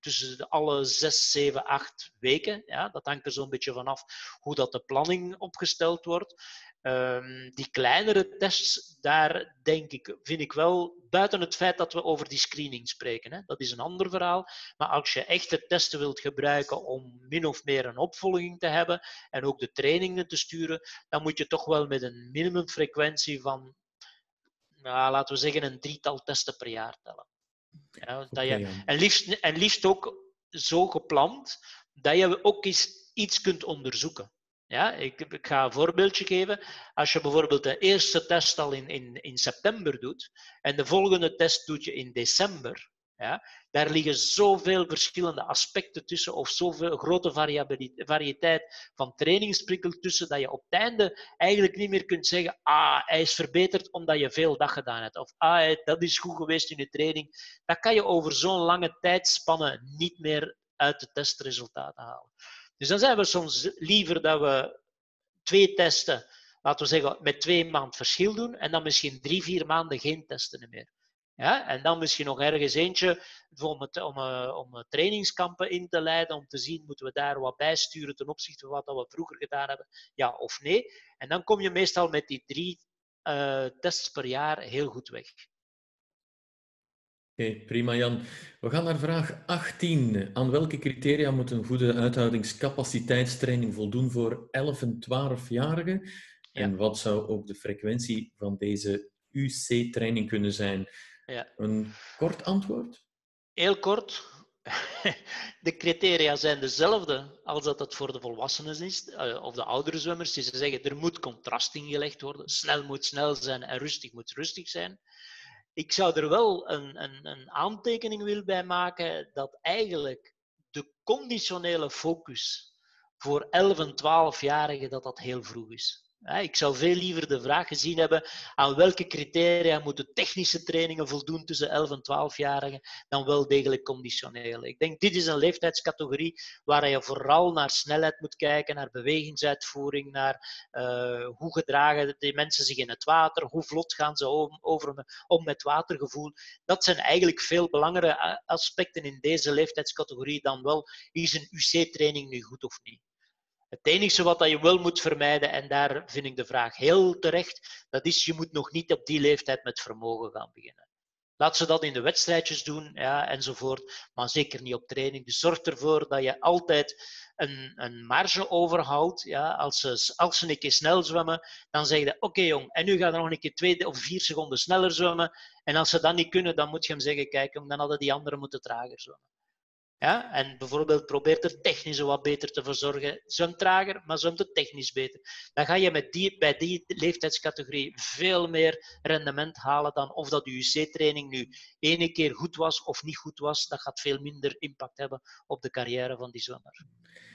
tussen de alle zes, zeven, acht weken. Ja, dat hangt er zo'n beetje vanaf hoe dat de planning opgesteld wordt. Um, die kleinere tests, daar denk ik, vind ik wel, buiten het feit dat we over die screening spreken, hè, dat is een ander verhaal, maar als je echte testen wilt gebruiken om min of meer een opvolging te hebben en ook de trainingen te sturen, dan moet je toch wel met een minimumfrequentie van, nou, laten we zeggen, een drietal testen per jaar tellen. Ja, dat je, Okay, en, liefst, en liefst ook zo gepland dat je ook eens iets kunt onderzoeken. Ja, ik, ik ga een voorbeeldje geven. Als je bijvoorbeeld de eerste test al in, in, in september doet en de volgende test doet je in december, ja, daar liggen zoveel verschillende aspecten tussen of zoveel grote variëteit van trainingsprikkel tussen dat je op het einde eigenlijk niet meer kunt zeggen ah, hij is verbeterd omdat je veel dag gedaan hebt of ah, dat is goed geweest in je training. Dat kan je over zo'n lange tijdspanne niet meer uit de testresultaten halen. Dus dan zijn we soms liever dat we twee testen, laten we zeggen, met twee maanden verschil doen en dan misschien drie, vier maanden geen testen meer. Ja? En dan misschien nog ergens eentje om, het, om, om trainingskampen in te leiden, om te zien, moeten we daar wat bijsturen ten opzichte van wat we vroeger gedaan hebben, ja of nee. En dan kom je meestal met die drie uh, tests per jaar heel goed weg. Oké, okay, prima Jan. We gaan naar vraag achttien. Aan welke criteria moet een goede uithoudingscapaciteitstraining voldoen voor elf- en twaalfjarigen? Ja. En wat zou ook de frequentie van deze U C-training kunnen zijn? Ja. Een kort antwoord? Heel kort. De criteria zijn dezelfde als dat het voor de volwassenen is, of de oudere zwemmers. Die ze zeggen, er moet contrast ingelegd worden. Snel moet snel zijn en rustig moet rustig zijn. Ik zou er wel een, een, een aantekening willen bij maken dat eigenlijk de conditionele focus voor elf- en twaalfjarigen dat dat heel vroeg is. Ik zou veel liever de vraag gezien hebben aan welke criteria moeten technische trainingen voldoen tussen elf- en twaalfjarigen dan wel degelijk conditionele. Ik denk dit is een leeftijdscategorie waar je vooral naar snelheid moet kijken, naar bewegingsuitvoering, naar uh, hoe gedragen de mensen zich in het water, hoe vlot gaan ze om, over, om met watergevoel. Dat zijn eigenlijk veel belangrijke aspecten in deze leeftijdscategorie dan wel, is een U C-training nu goed of niet? Het enige wat je wel moet vermijden, en daar vind ik de vraag heel terecht, dat is je moet nog niet op die leeftijd met vermogen gaan beginnen. Laat ze dat in de wedstrijdjes doen, ja, enzovoort, maar zeker niet op training. Dus zorg ervoor dat je altijd een, een marge overhoudt. Ja. Als, ze, als ze een keer snel zwemmen, dan zeg je, oké okay, jong, en nu ga je nog een keer twee of vier seconden sneller zwemmen. En als ze dat niet kunnen, dan moet je hem zeggen, kijk jong, dan hadden die anderen moeten trager zwemmen. Ja, en bijvoorbeeld probeert er technisch wat beter te verzorgen. Zwem trager, maar zwemt het technisch beter. Dan ga je met die, bij die leeftijdscategorie veel meer rendement halen dan of dat de U C-training nu ene keer goed was of niet goed was. Dat gaat veel minder impact hebben op de carrière van die zwemmer.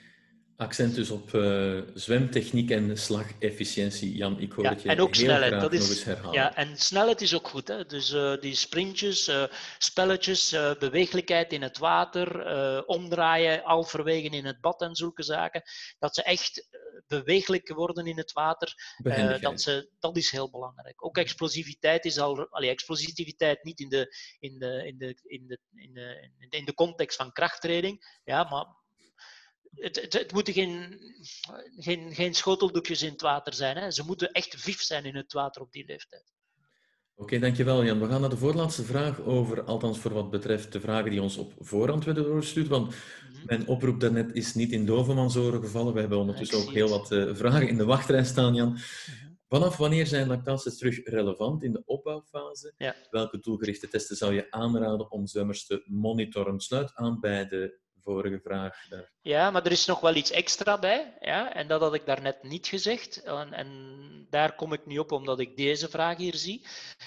Accent dus op uh, zwemtechniek en slagefficiëntie. Jan, ik hoor ja, het je en ook heel snelheid. graag Dat is, nog eens herhalen. Ja, en snelheid is ook goed. Hè? Dus uh, die sprintjes, uh, spelletjes, uh, beweeglijkheid in het water, uh, omdraaien halverwege in het bad en zulke zaken. Dat ze echt beweeglijk worden in het water. Uh, dat, ze, dat is heel belangrijk. Ook explosiviteit is al... Allee, explosiviteit niet in de, in de, in de, in de, in de, in de context van krachttraining, ja, maar... Het, het, het moeten geen, geen, geen schoteldoekjes in het water zijn. Hè. Ze moeten echt vif zijn in het water op die leeftijd. Oké, okay, dankjewel Jan. We gaan naar de voorlaatste vraag over, althans voor wat betreft de vragen die ons op voorhand werden doorgestuurd. Want mm-hmm. mijn oproep daarnet is niet in dovenmansoren gevallen. We hebben ondertussen ook heel wat uh, vragen in de wachtrij staan, Jan. Mm-hmm. Vanaf wanneer zijn lactaties terug relevant in de opbouwfase? Ja. Welke doelgerichte testen zou je aanraden om zwemmers te monitoren? Sluit aan bij de vorige vraag. Daar. Ja, maar er is nog wel iets extra bij. Ja? En dat had ik daarnet niet gezegd. En, en daar kom ik niet op omdat ik deze vraag hier zie.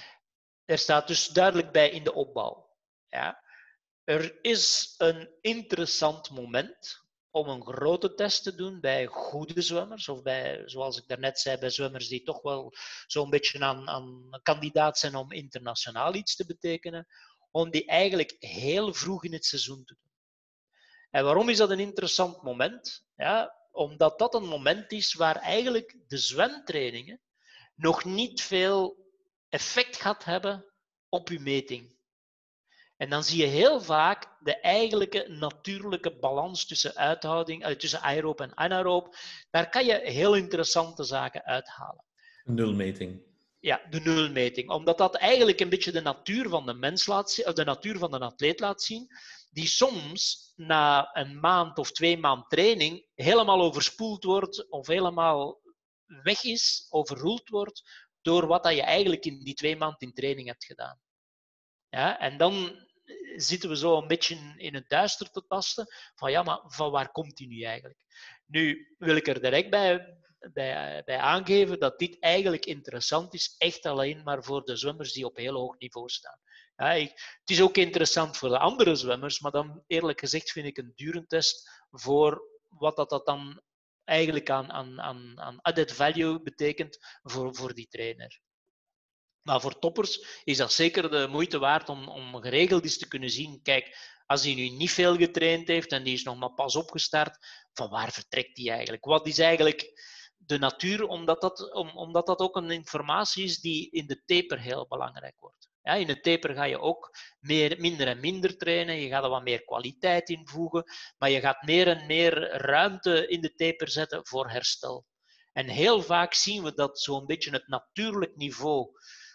Er staat dus duidelijk bij in de opbouw. Ja? Er is een interessant moment om een grote test te doen bij goede zwemmers. Of bij, zoals ik daarnet zei, bij zwemmers die toch wel zo'n beetje aan, aan kandidaat zijn om internationaal iets te betekenen. Om die eigenlijk heel vroeg in het seizoen te doen. En waarom is dat een interessant moment? Ja, omdat dat een moment is waar eigenlijk de zwemtrainingen nog niet veel effect gaat hebben op uw meting. En dan zie je heel vaak de eigenlijke natuurlijke balans tussen uithouding, uh, tussen aeroop en anaeroop. Daar kan je heel interessante zaken uithalen. Nulmeting. Ja, de nulmeting. Omdat dat eigenlijk een beetje de natuur van de mens laat zien, of de natuur van een atleet laat zien, die soms na een maand of twee maand training helemaal overspoeld wordt of helemaal weg is, overroeld wordt door wat dat je eigenlijk in die twee maanden in training hebt gedaan. Ja, en dan zitten we zo een beetje in het duister te tasten van ja, maar van waar komt die nu eigenlijk? Nu wil ik er direct bij, bij, bij aangeven dat dit eigenlijk interessant is, echt alleen maar voor de zwemmers die op heel hoog niveau staan. Ja, ik, het is ook interessant voor de andere zwemmers, maar dan eerlijk gezegd vind ik een durentest voor wat dat, dat dan eigenlijk aan, aan, aan, aan added value betekent voor, voor die trainer. Maar voor toppers is dat zeker de moeite waard om, om geregeld eens te kunnen zien. Kijk, als hij nu niet veel getraind heeft en die is nog maar pas opgestart, van waar vertrekt hij eigenlijk? Wat is eigenlijk de natuur? Omdat dat, om, omdat dat ook een informatie is die in de taper heel belangrijk wordt. Ja, in de taper ga je ook meer, minder en minder trainen. Je gaat er wat meer kwaliteit invoegen. Maar je gaat meer en meer ruimte in de taper zetten voor herstel. En heel vaak zien we dat zo'n beetje het natuurlijk niveau,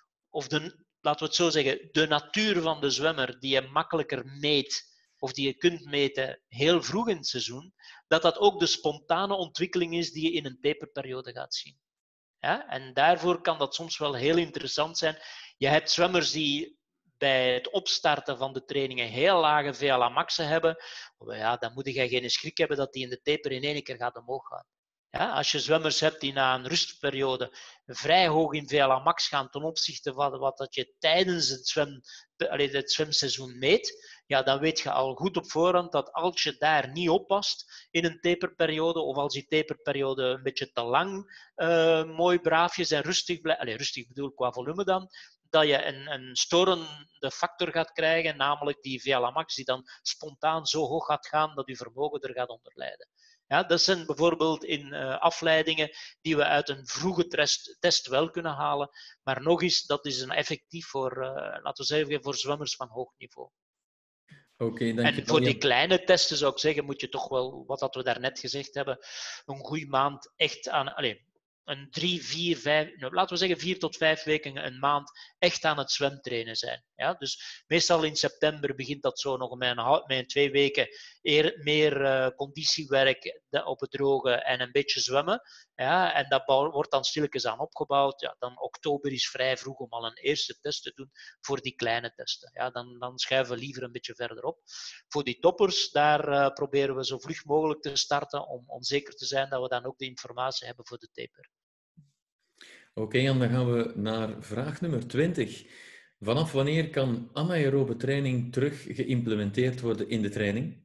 of de, laten we het zo zeggen, de natuur van de zwemmer die je makkelijker meet, of die je kunt meten heel vroeg in het seizoen, dat dat ook de spontane ontwikkeling is die je in een taperperiode gaat zien. Ja? En daarvoor kan dat soms wel heel interessant zijn. Je hebt zwemmers die bij het opstarten van de trainingen heel lage V L A maxen hebben. Ja, dan moet je geen schrik hebben dat die in de taper in één keer gaat omhoog gaan. Ja, als je zwemmers hebt die na een rustperiode vrij hoog in V L A max gaan ten opzichte van wat dat je tijdens het, zwem, het zwemseizoen meet, ja, dan weet je al goed op voorhand dat als je daar niet oppast in een taperperiode, of als die taperperiode een beetje te lang uh, mooi braafjes en rustig blijft, allez, rustig bedoel ik qua volume dan, dat je een, een storende factor gaat krijgen, namelijk die V L A max die dan spontaan zo hoog gaat gaan dat je vermogen er gaat onder lijden. Ja, dat zijn bijvoorbeeld in uh, afleidingen die we uit een vroege test, test wel kunnen halen. Maar nog eens, dat is een effectief voor, uh, laten we zeggen, voor zwemmers van hoog niveau. Okay, en voor die kleine testen zou ik zeggen, moet je toch wel, wat dat we daarnet gezegd hebben, een goede maand echt aan... Allez, een drie, vier, vijf, nou, laten we zeggen vier tot vijf weken een maand echt aan het zwemtrainen zijn. Ja? Dus meestal in september begint dat zo nog met een, met een twee weken eer, meer uh, conditiewerk op het droge en een beetje zwemmen. Ja? En dat bouw, wordt dan stilletjes aan opgebouwd. Ja, dan oktober is vrij vroeg om al een eerste test te doen voor die kleine testen. Ja? Dan, dan schuiven we liever een beetje verder op. Voor die toppers, daar uh, proberen we zo vlug mogelijk te starten om, om zeker te zijn dat we dan ook de informatie hebben voor de taper. Oké, okay, en dan gaan we naar vraag nummer twintig. Vanaf wanneer kan anaerobe training terug geïmplementeerd worden in de training?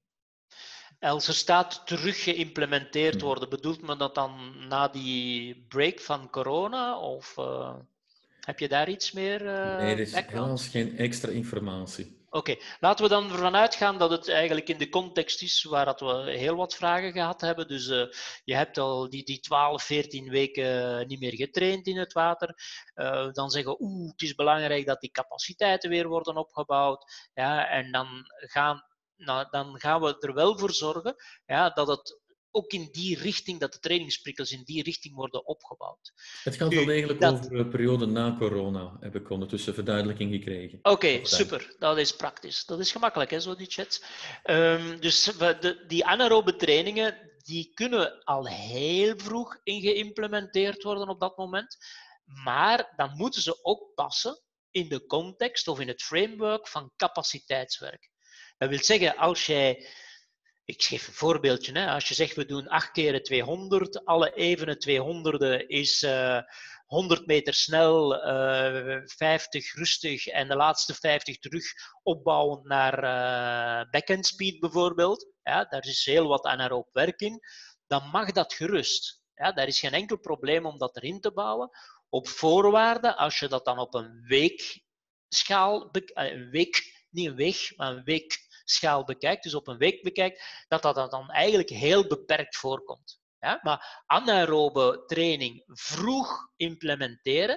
Als er staat terug geïmplementeerd worden, bedoelt men dat dan na die break van corona? Of uh, heb je daar iets meer uh, Nee, er is background? helaas geen extra informatie. Oké, okay. Laten we dan ervan uitgaan dat het eigenlijk in de context is waar dat we heel wat vragen gehad hebben. Dus uh, je hebt al die, die twaalf, veertien weken niet meer getraind in het water. Uh, dan zeggen we, oeh, het is belangrijk dat die capaciteiten weer worden opgebouwd. Ja, en dan gaan, nou, dan gaan we er wel voor zorgen ja, dat het ook in die richting, dat de trainingsprikkels in die richting worden opgebouwd. Het gaat wel degelijk dat... over de periode na corona, heb ik ondertussen verduidelijking gekregen. Oké, okay, super. Dat is praktisch. Dat is gemakkelijk, hè, zo die chats. Um, dus de, die anaerobe trainingen, die kunnen al heel vroeg in geïmplementeerd worden op dat moment. Maar dan moeten ze ook passen in de context of in het framework van capaciteitswerk. Dat wil zeggen, als jij... Ik geef een voorbeeldje. Hè. Als je zegt, we doen acht keer tweehonderd, alle evene tweehonderd is uh, honderd meter snel, uh, vijftig rustig en de laatste vijftig terug opbouwend naar uh, backhand speed bijvoorbeeld. Ja, daar is heel wat anaeroop werk in. Dan mag dat gerust. Ja, daar is geen enkel probleem om dat erin te bouwen. Op voorwaarde, als je dat dan op een weekschaal, een week, niet een weeg, maar een week schaal bekijkt, dus op een week bekijkt, dat dat dan eigenlijk heel beperkt voorkomt. Ja? Maar anaerobe training vroeg implementeren,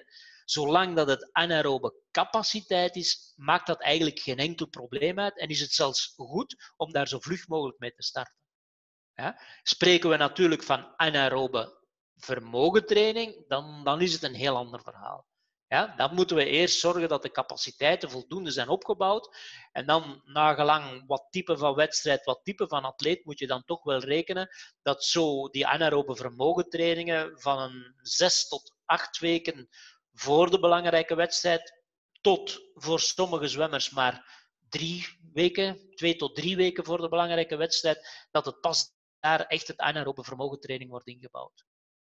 Zolang dat het anaerobe capaciteit is, maakt dat eigenlijk geen enkel probleem uit en is het zelfs goed om daar zo vlug mogelijk mee te starten. Ja? Spreken we natuurlijk van anaerobe vermogentraining, dan, dan is het een heel ander verhaal. Ja? Dan moeten we eerst zorgen dat de capaciteiten voldoende zijn opgebouwd. En dan, nagelang wat type van wedstrijd, wat type van atleet, moet je dan toch wel rekenen dat zo die anaerobe vermogentrainingen van een zes tot acht weken voor de belangrijke wedstrijd, tot voor sommige zwemmers maar drie weken, twee tot drie weken voor de belangrijke wedstrijd, dat het pas daar echt het anaerobe vermogentraining wordt ingebouwd.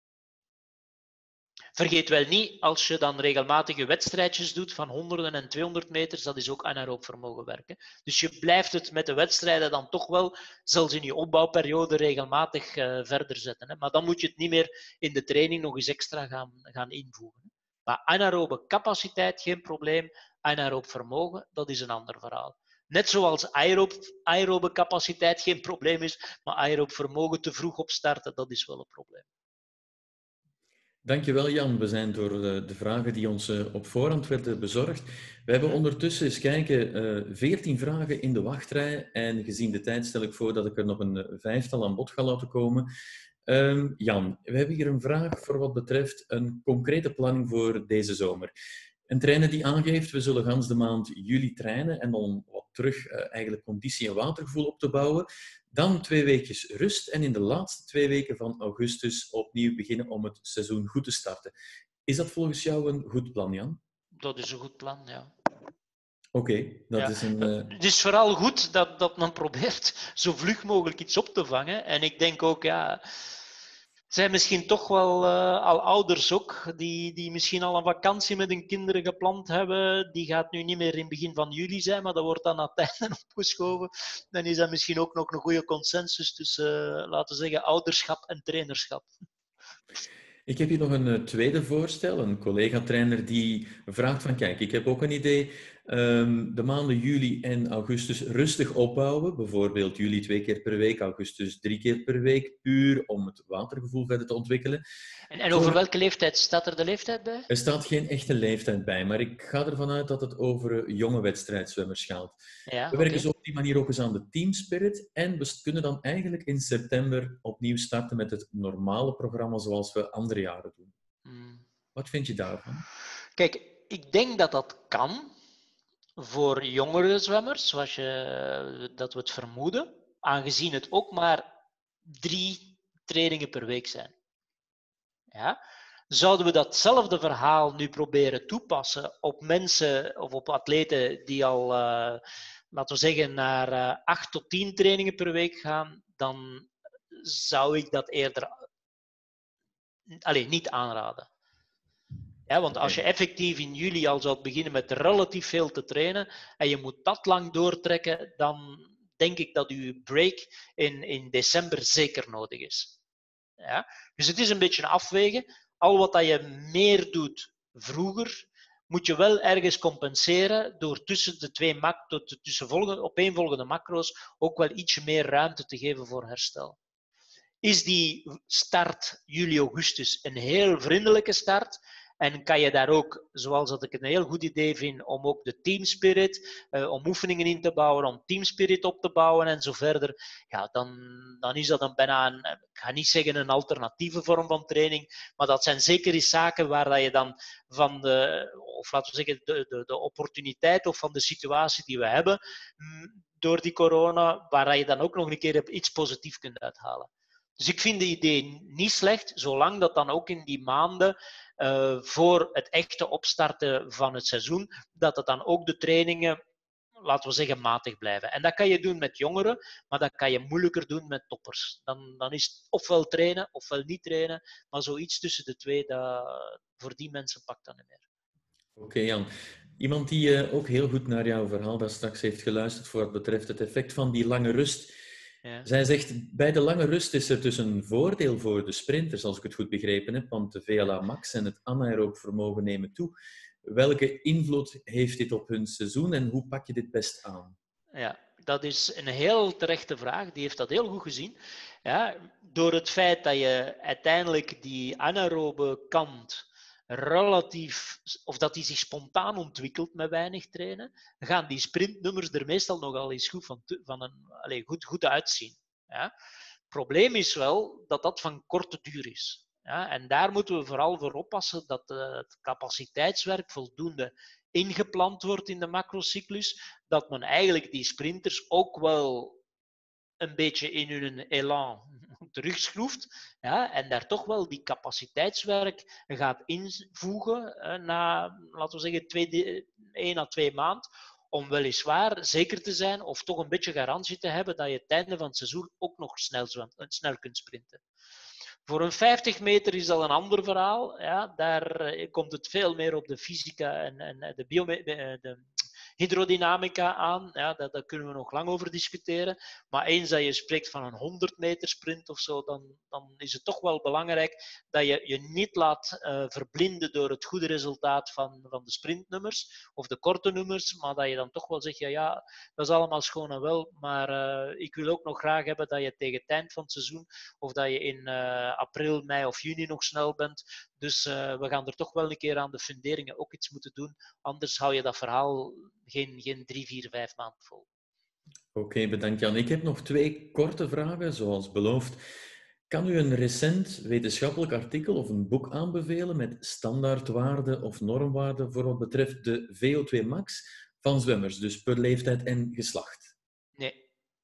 Vergeet wel niet, als je dan regelmatige wedstrijdjes doet van honderden en tweehonderd meters, dat is ook anaerob vermogen werken. Dus je blijft het met de wedstrijden dan toch wel, zelfs in je opbouwperiode, regelmatig uh, verder zetten. Hè. Maar dan moet je het niet meer in de training nog eens extra gaan, gaan invoegen. Maar anaerobe capaciteit, geen probleem. Anaerob vermogen, dat is een ander verhaal. Net zoals aerob, aerobe capaciteit geen probleem is, maar aerob vermogen te vroeg opstarten, dat is wel een probleem. Dankjewel Jan. We zijn door de vragen die ons op voorhand werden bezorgd. We hebben ondertussen eens kijken, veertien vragen in de wachtrij en gezien de tijd stel ik voor dat ik er nog een vijftal aan bod ga laten komen. Um, Jan, we hebben hier een vraag voor wat betreft een concrete planning voor deze zomer. Een trainer die aangeeft, we zullen gans de maand juli trainen en dan wat terug uh, eigenlijk conditie en watergevoel op te bouwen. Dan twee weekjes rust en in de laatste twee weken van augustus opnieuw beginnen om het seizoen goed te starten. Is dat volgens jou een goed plan, Jan? Dat is een goed plan, ja. Oké, okay, dat ja. is een... Uh... Het is vooral goed dat, dat men probeert zo vlug mogelijk iets op te vangen. En ik denk ook, ja... Er zijn misschien toch wel uh, al ouders ook, die, die misschien al een vakantie met hun kinderen gepland hebben. Die gaat nu niet meer in het begin van juli zijn, maar dat wordt dan naar het einde opgeschoven. Dan is dat misschien ook nog een goede consensus tussen, uh, laten we zeggen, ouderschap en trainerschap. Ik heb hier nog een uh, tweede voorstel. Een collega-trainer die vraagt van, kijk, ik heb ook een idee. Um, de maanden juli en augustus rustig opbouwen. Bijvoorbeeld juli twee keer per week, augustus drie keer per week. Puur om het watergevoel verder te ontwikkelen. En, en over Voor... welke leeftijd? Staat er de leeftijd bij? Er staat geen echte leeftijd bij, maar ik ga ervan uit dat het over jonge wedstrijdzwemmers gaat. Ja, we werken okay. zo op die manier ook eens aan de teamspirit. En we kunnen dan eigenlijk in september opnieuw starten met het normale programma zoals we andere jaren doen. Hmm. Wat vind je daarvan? Kijk, ik denk dat dat kan. Voor jongere zwemmers, zoals je, dat we het vermoeden, aangezien het ook maar drie trainingen per week zijn. Ja? Zouden we datzelfde verhaal nu proberen toepassen op mensen of op atleten die al, uh, laten we zeggen, naar uh, acht tot tien trainingen per week gaan, dan zou ik dat eerder Allee, niet aanraden. Ja, want als je effectief in juli al zou beginnen met relatief veel te trainen en je moet dat lang doortrekken, dan denk ik dat je break in, in december zeker nodig is. Ja? Dus het is een beetje een afwegen. Al wat dat je meer doet vroeger, moet je wel ergens compenseren door tussen de twee mak- tussen volgende, opeenvolgende macro's ook wel ietsje meer ruimte te geven voor herstel. Is die start juli-augustus een heel vriendelijke start? En kan je daar ook, zoals dat ik een heel goed idee vind, om ook de teamspirit, uh, om oefeningen in te bouwen, om teamspirit op te bouwen en zo verder, ja, dan, dan is dat een bijna een, ik ga niet zeggen een alternatieve vorm van training, maar dat zijn zeker eens zaken waar dat je dan van de, of laten we zeggen, de, de, de opportuniteit of van de situatie die we hebben door die corona, waar je dan ook nog een keer iets positiefs kunt uithalen. Dus ik vind de idee niet slecht, zolang dat dan ook in die maanden uh, voor het echte opstarten van het seizoen, dat het dan ook de trainingen, laten we zeggen, matig blijven. En dat kan je doen met jongeren, maar dat kan je moeilijker doen met toppers. Dan, dan is het ofwel trainen, ofwel niet trainen, maar zoiets tussen de twee, dat, voor die mensen pakt dat niet meer. Oké, okay, Jan. Iemand die uh, ook heel goed naar jouw verhaal daar straks heeft geluisterd voor wat betreft het effect van die lange rust. Ja. Zij zegt, bij de lange rust is er dus een voordeel voor de sprinters, als ik het goed begrepen heb, want de V L A max en het anaerob vermogen nemen toe. Welke invloed heeft dit op hun seizoen en hoe pak je dit best aan? Ja, dat is een heel terechte vraag. Die heeft dat heel goed gezien. Ja, door het feit dat je uiteindelijk die anaerobe kant relatief, of dat die zich spontaan ontwikkelt met weinig trainen, gaan die sprintnummers er meestal nogal eens goed, van te, van een, allez, goed, goed uitzien. Ja? Het probleem is wel dat dat van korte duur is. Ja? En daar moeten we vooral voor oppassen dat uh, het capaciteitswerk voldoende ingepland wordt in de macrocyclus, dat men eigenlijk die sprinters ook wel een beetje in hun elan terugschroeft, ja, en daar toch wel die capaciteitswerk gaat invoegen eh, na, laten we zeggen, twee, één à twee maanden, om weliswaar zeker te zijn of toch een beetje garantie te hebben dat je het einde van het seizoen ook nog snel, snel kunt sprinten. Voor een vijftig meter is dat een ander verhaal. Ja, daar komt het veel meer op de fysica en, en de, bio, de, de hydrodynamica aan. Ja, daar, daar kunnen we nog lang over discussiëren. Maar eens dat je spreekt van een honderd meter sprint of zo, dan, dan is het toch wel belangrijk dat je je niet laat uh, verblinden door het goede resultaat van, van de sprintnummers of de korte nummers, maar dat je dan toch wel zegt, ja, ja dat is allemaal schoon en wel, maar uh, ik wil ook nog graag hebben dat je tegen het eind van het seizoen of dat je in uh, april, mei of juni nog snel bent. Dus uh, we gaan er toch wel een keer aan de funderingen ook iets moeten doen. Anders hou je dat verhaal geen, geen drie, vier, vijf maanden vol. Oké, okay, bedankt Jan. Ik heb nog twee korte vragen, zoals beloofd. Kan u een recent wetenschappelijk artikel of een boek aanbevelen met standaardwaarden of normwaarden voor wat betreft de V O twee max van zwemmers, dus per leeftijd en geslacht? Nee.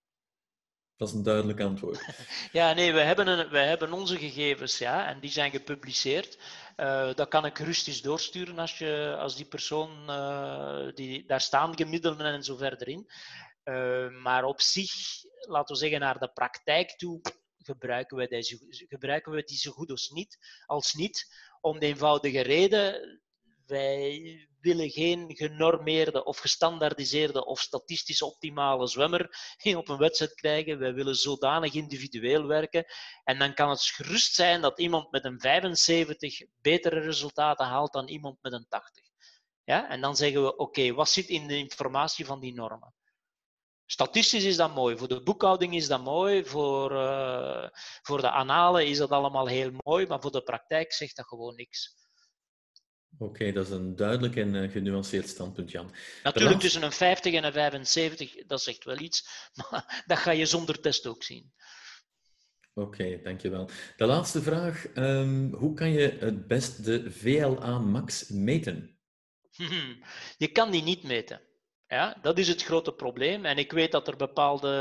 Dat is een duidelijk antwoord. Ja, nee, we hebben, een, we hebben onze gegevens, ja, en die zijn gepubliceerd. Uh, dat kan ik rustig doorsturen als, je, als die persoon, uh, die, daar staan gemiddelden en zo verder in. Uh, maar op zich, laten we zeggen, naar de praktijk toe, gebruiken we, deze, gebruiken we die zo goed als niet, als niet, om de eenvoudige reden, wij willen geen genormeerde of gestandaardiseerde of statistisch optimale zwemmer op een wedstrijd krijgen. Wij willen zodanig individueel werken. En dan kan het gerust zijn dat iemand met een vijfenzeventig betere resultaten haalt dan iemand met een tachtig. Ja? En dan zeggen we, oké, okay, wat zit in de informatie van die normen? Statistisch is dat mooi, voor de boekhouding is dat mooi, voor, uh, voor de annalen is dat allemaal heel mooi, maar voor de praktijk zegt dat gewoon niks. Oké, okay, dat is een duidelijk en uh, genuanceerd standpunt, Jan. Natuurlijk, laatste... tussen een vijftig en een vijfenzeventig, dat zegt wel iets, maar dat ga je zonder test ook zien. Oké, okay, dankjewel. De laatste vraag. Um, hoe kan je het best de V L A max meten? Je kan die niet meten. Ja, dat is het grote probleem. En ik weet dat er bepaalde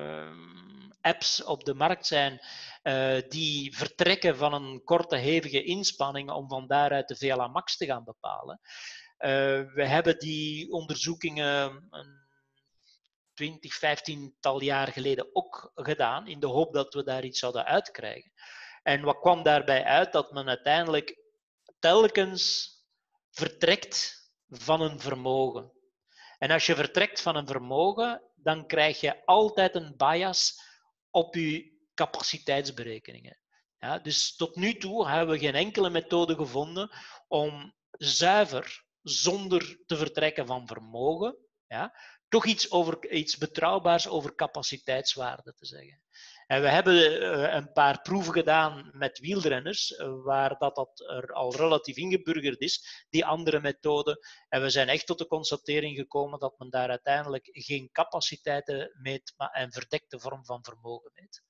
apps op de markt zijn uh, die vertrekken van een korte, hevige inspanning om van daaruit de V L A max te gaan bepalen. Uh, we hebben die onderzoekingen een twintig, vijftiental jaar geleden ook gedaan, in de hoop dat we daar iets zouden uitkrijgen. En wat kwam daarbij uit? Dat men uiteindelijk telkens vertrekt van een vermogen. En als je vertrekt van een vermogen, dan krijg je altijd een bias op je capaciteitsberekeningen. Ja, dus tot nu toe hebben we geen enkele methode gevonden om zuiver, zonder te vertrekken van vermogen, ja, toch iets, over, iets betrouwbaars over capaciteitswaarde te zeggen. En we hebben uh, een paar proeven gedaan met wielrenners, uh, waar dat, dat er al relatief ingeburgerd is, die andere methode. En we zijn echt tot de constatering gekomen dat men daar uiteindelijk geen capaciteiten meet, maar een verdekte vorm van vermogen meet.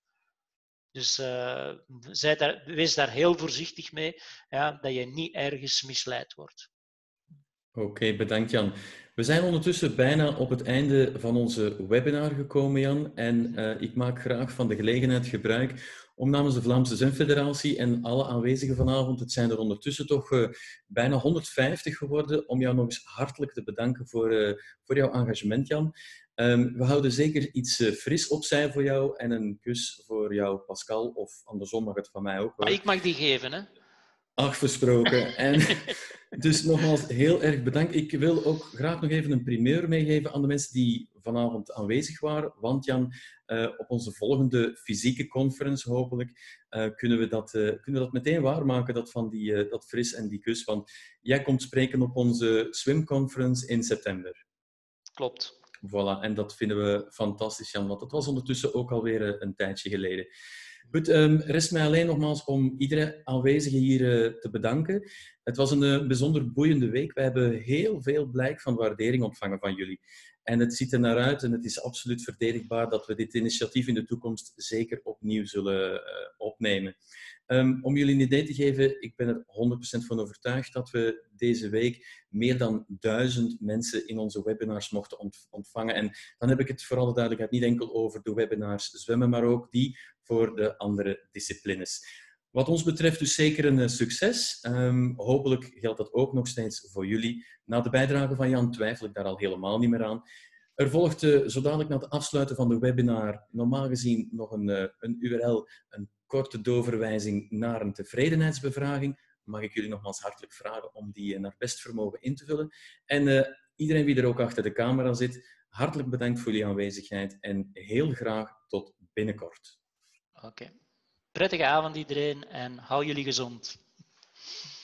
Dus uh, zij daar, wees daar heel voorzichtig mee, ja, dat je niet ergens misleid wordt. Oké, okay, bedankt Jan. We zijn ondertussen bijna op het einde van onze webinar gekomen, Jan. En uh, ik maak graag van de gelegenheid gebruik om namens de Vlaamse Zwemfederatie en alle aanwezigen vanavond, het zijn er ondertussen toch uh, bijna honderdvijftig geworden, om jou nog eens hartelijk te bedanken voor, uh, voor jouw engagement, Jan. Um, we houden zeker iets uh, fris opzij voor jou en een kus voor jou, Pascal, of andersom mag het van mij ook. Maar ik mag die geven, hè? Afgesproken. En dus nogmaals heel erg bedankt. Ik wil ook graag nog even een primeur meegeven aan de mensen die vanavond aanwezig waren. Want Jan, uh, op onze volgende fysieke conference hopelijk uh, kunnen, we dat, uh, kunnen we dat meteen waarmaken, dat van die, uh, dat fris en die kus. Want jij komt spreken op onze swim conference in september. Klopt. Voilà, en dat vinden we fantastisch, Jan, want dat was ondertussen ook alweer een tijdje geleden. Goed, um, rest mij alleen nogmaals om iedere aanwezige hier uh, te bedanken. Het was een uh, bijzonder boeiende week. We hebben heel veel blijk van waardering ontvangen van jullie. En het ziet er naar uit en het is absoluut verdedigbaar dat we dit initiatief in de toekomst zeker opnieuw zullen uh, opnemen. Um, om jullie een idee te geven, ik ben er honderd procent van overtuigd dat we deze week meer dan duizend mensen in onze webinars mochten ont ontvangen. En dan heb ik het voor alle duidelijkheid niet enkel over de webinars zwemmen, maar ook die voor de andere disciplines. Wat ons betreft dus zeker een uh, succes. Um, hopelijk geldt dat ook nog steeds voor jullie. Na de bijdrage van Jan twijfel ik daar al helemaal niet meer aan. Er volgt uh, zo dadelijk na het afsluiten van de webinar normaal gezien nog een, uh, een U R L, een korte doorverwijzing naar een tevredenheidsbevraging. Mag ik jullie nogmaals hartelijk vragen om die uh, naar best vermogen in te vullen. En uh, iedereen wie er ook achter de camera zit, hartelijk bedankt voor jullie aanwezigheid en heel graag tot binnenkort. Oké. Okay. Prettige avond iedereen en hou jullie gezond.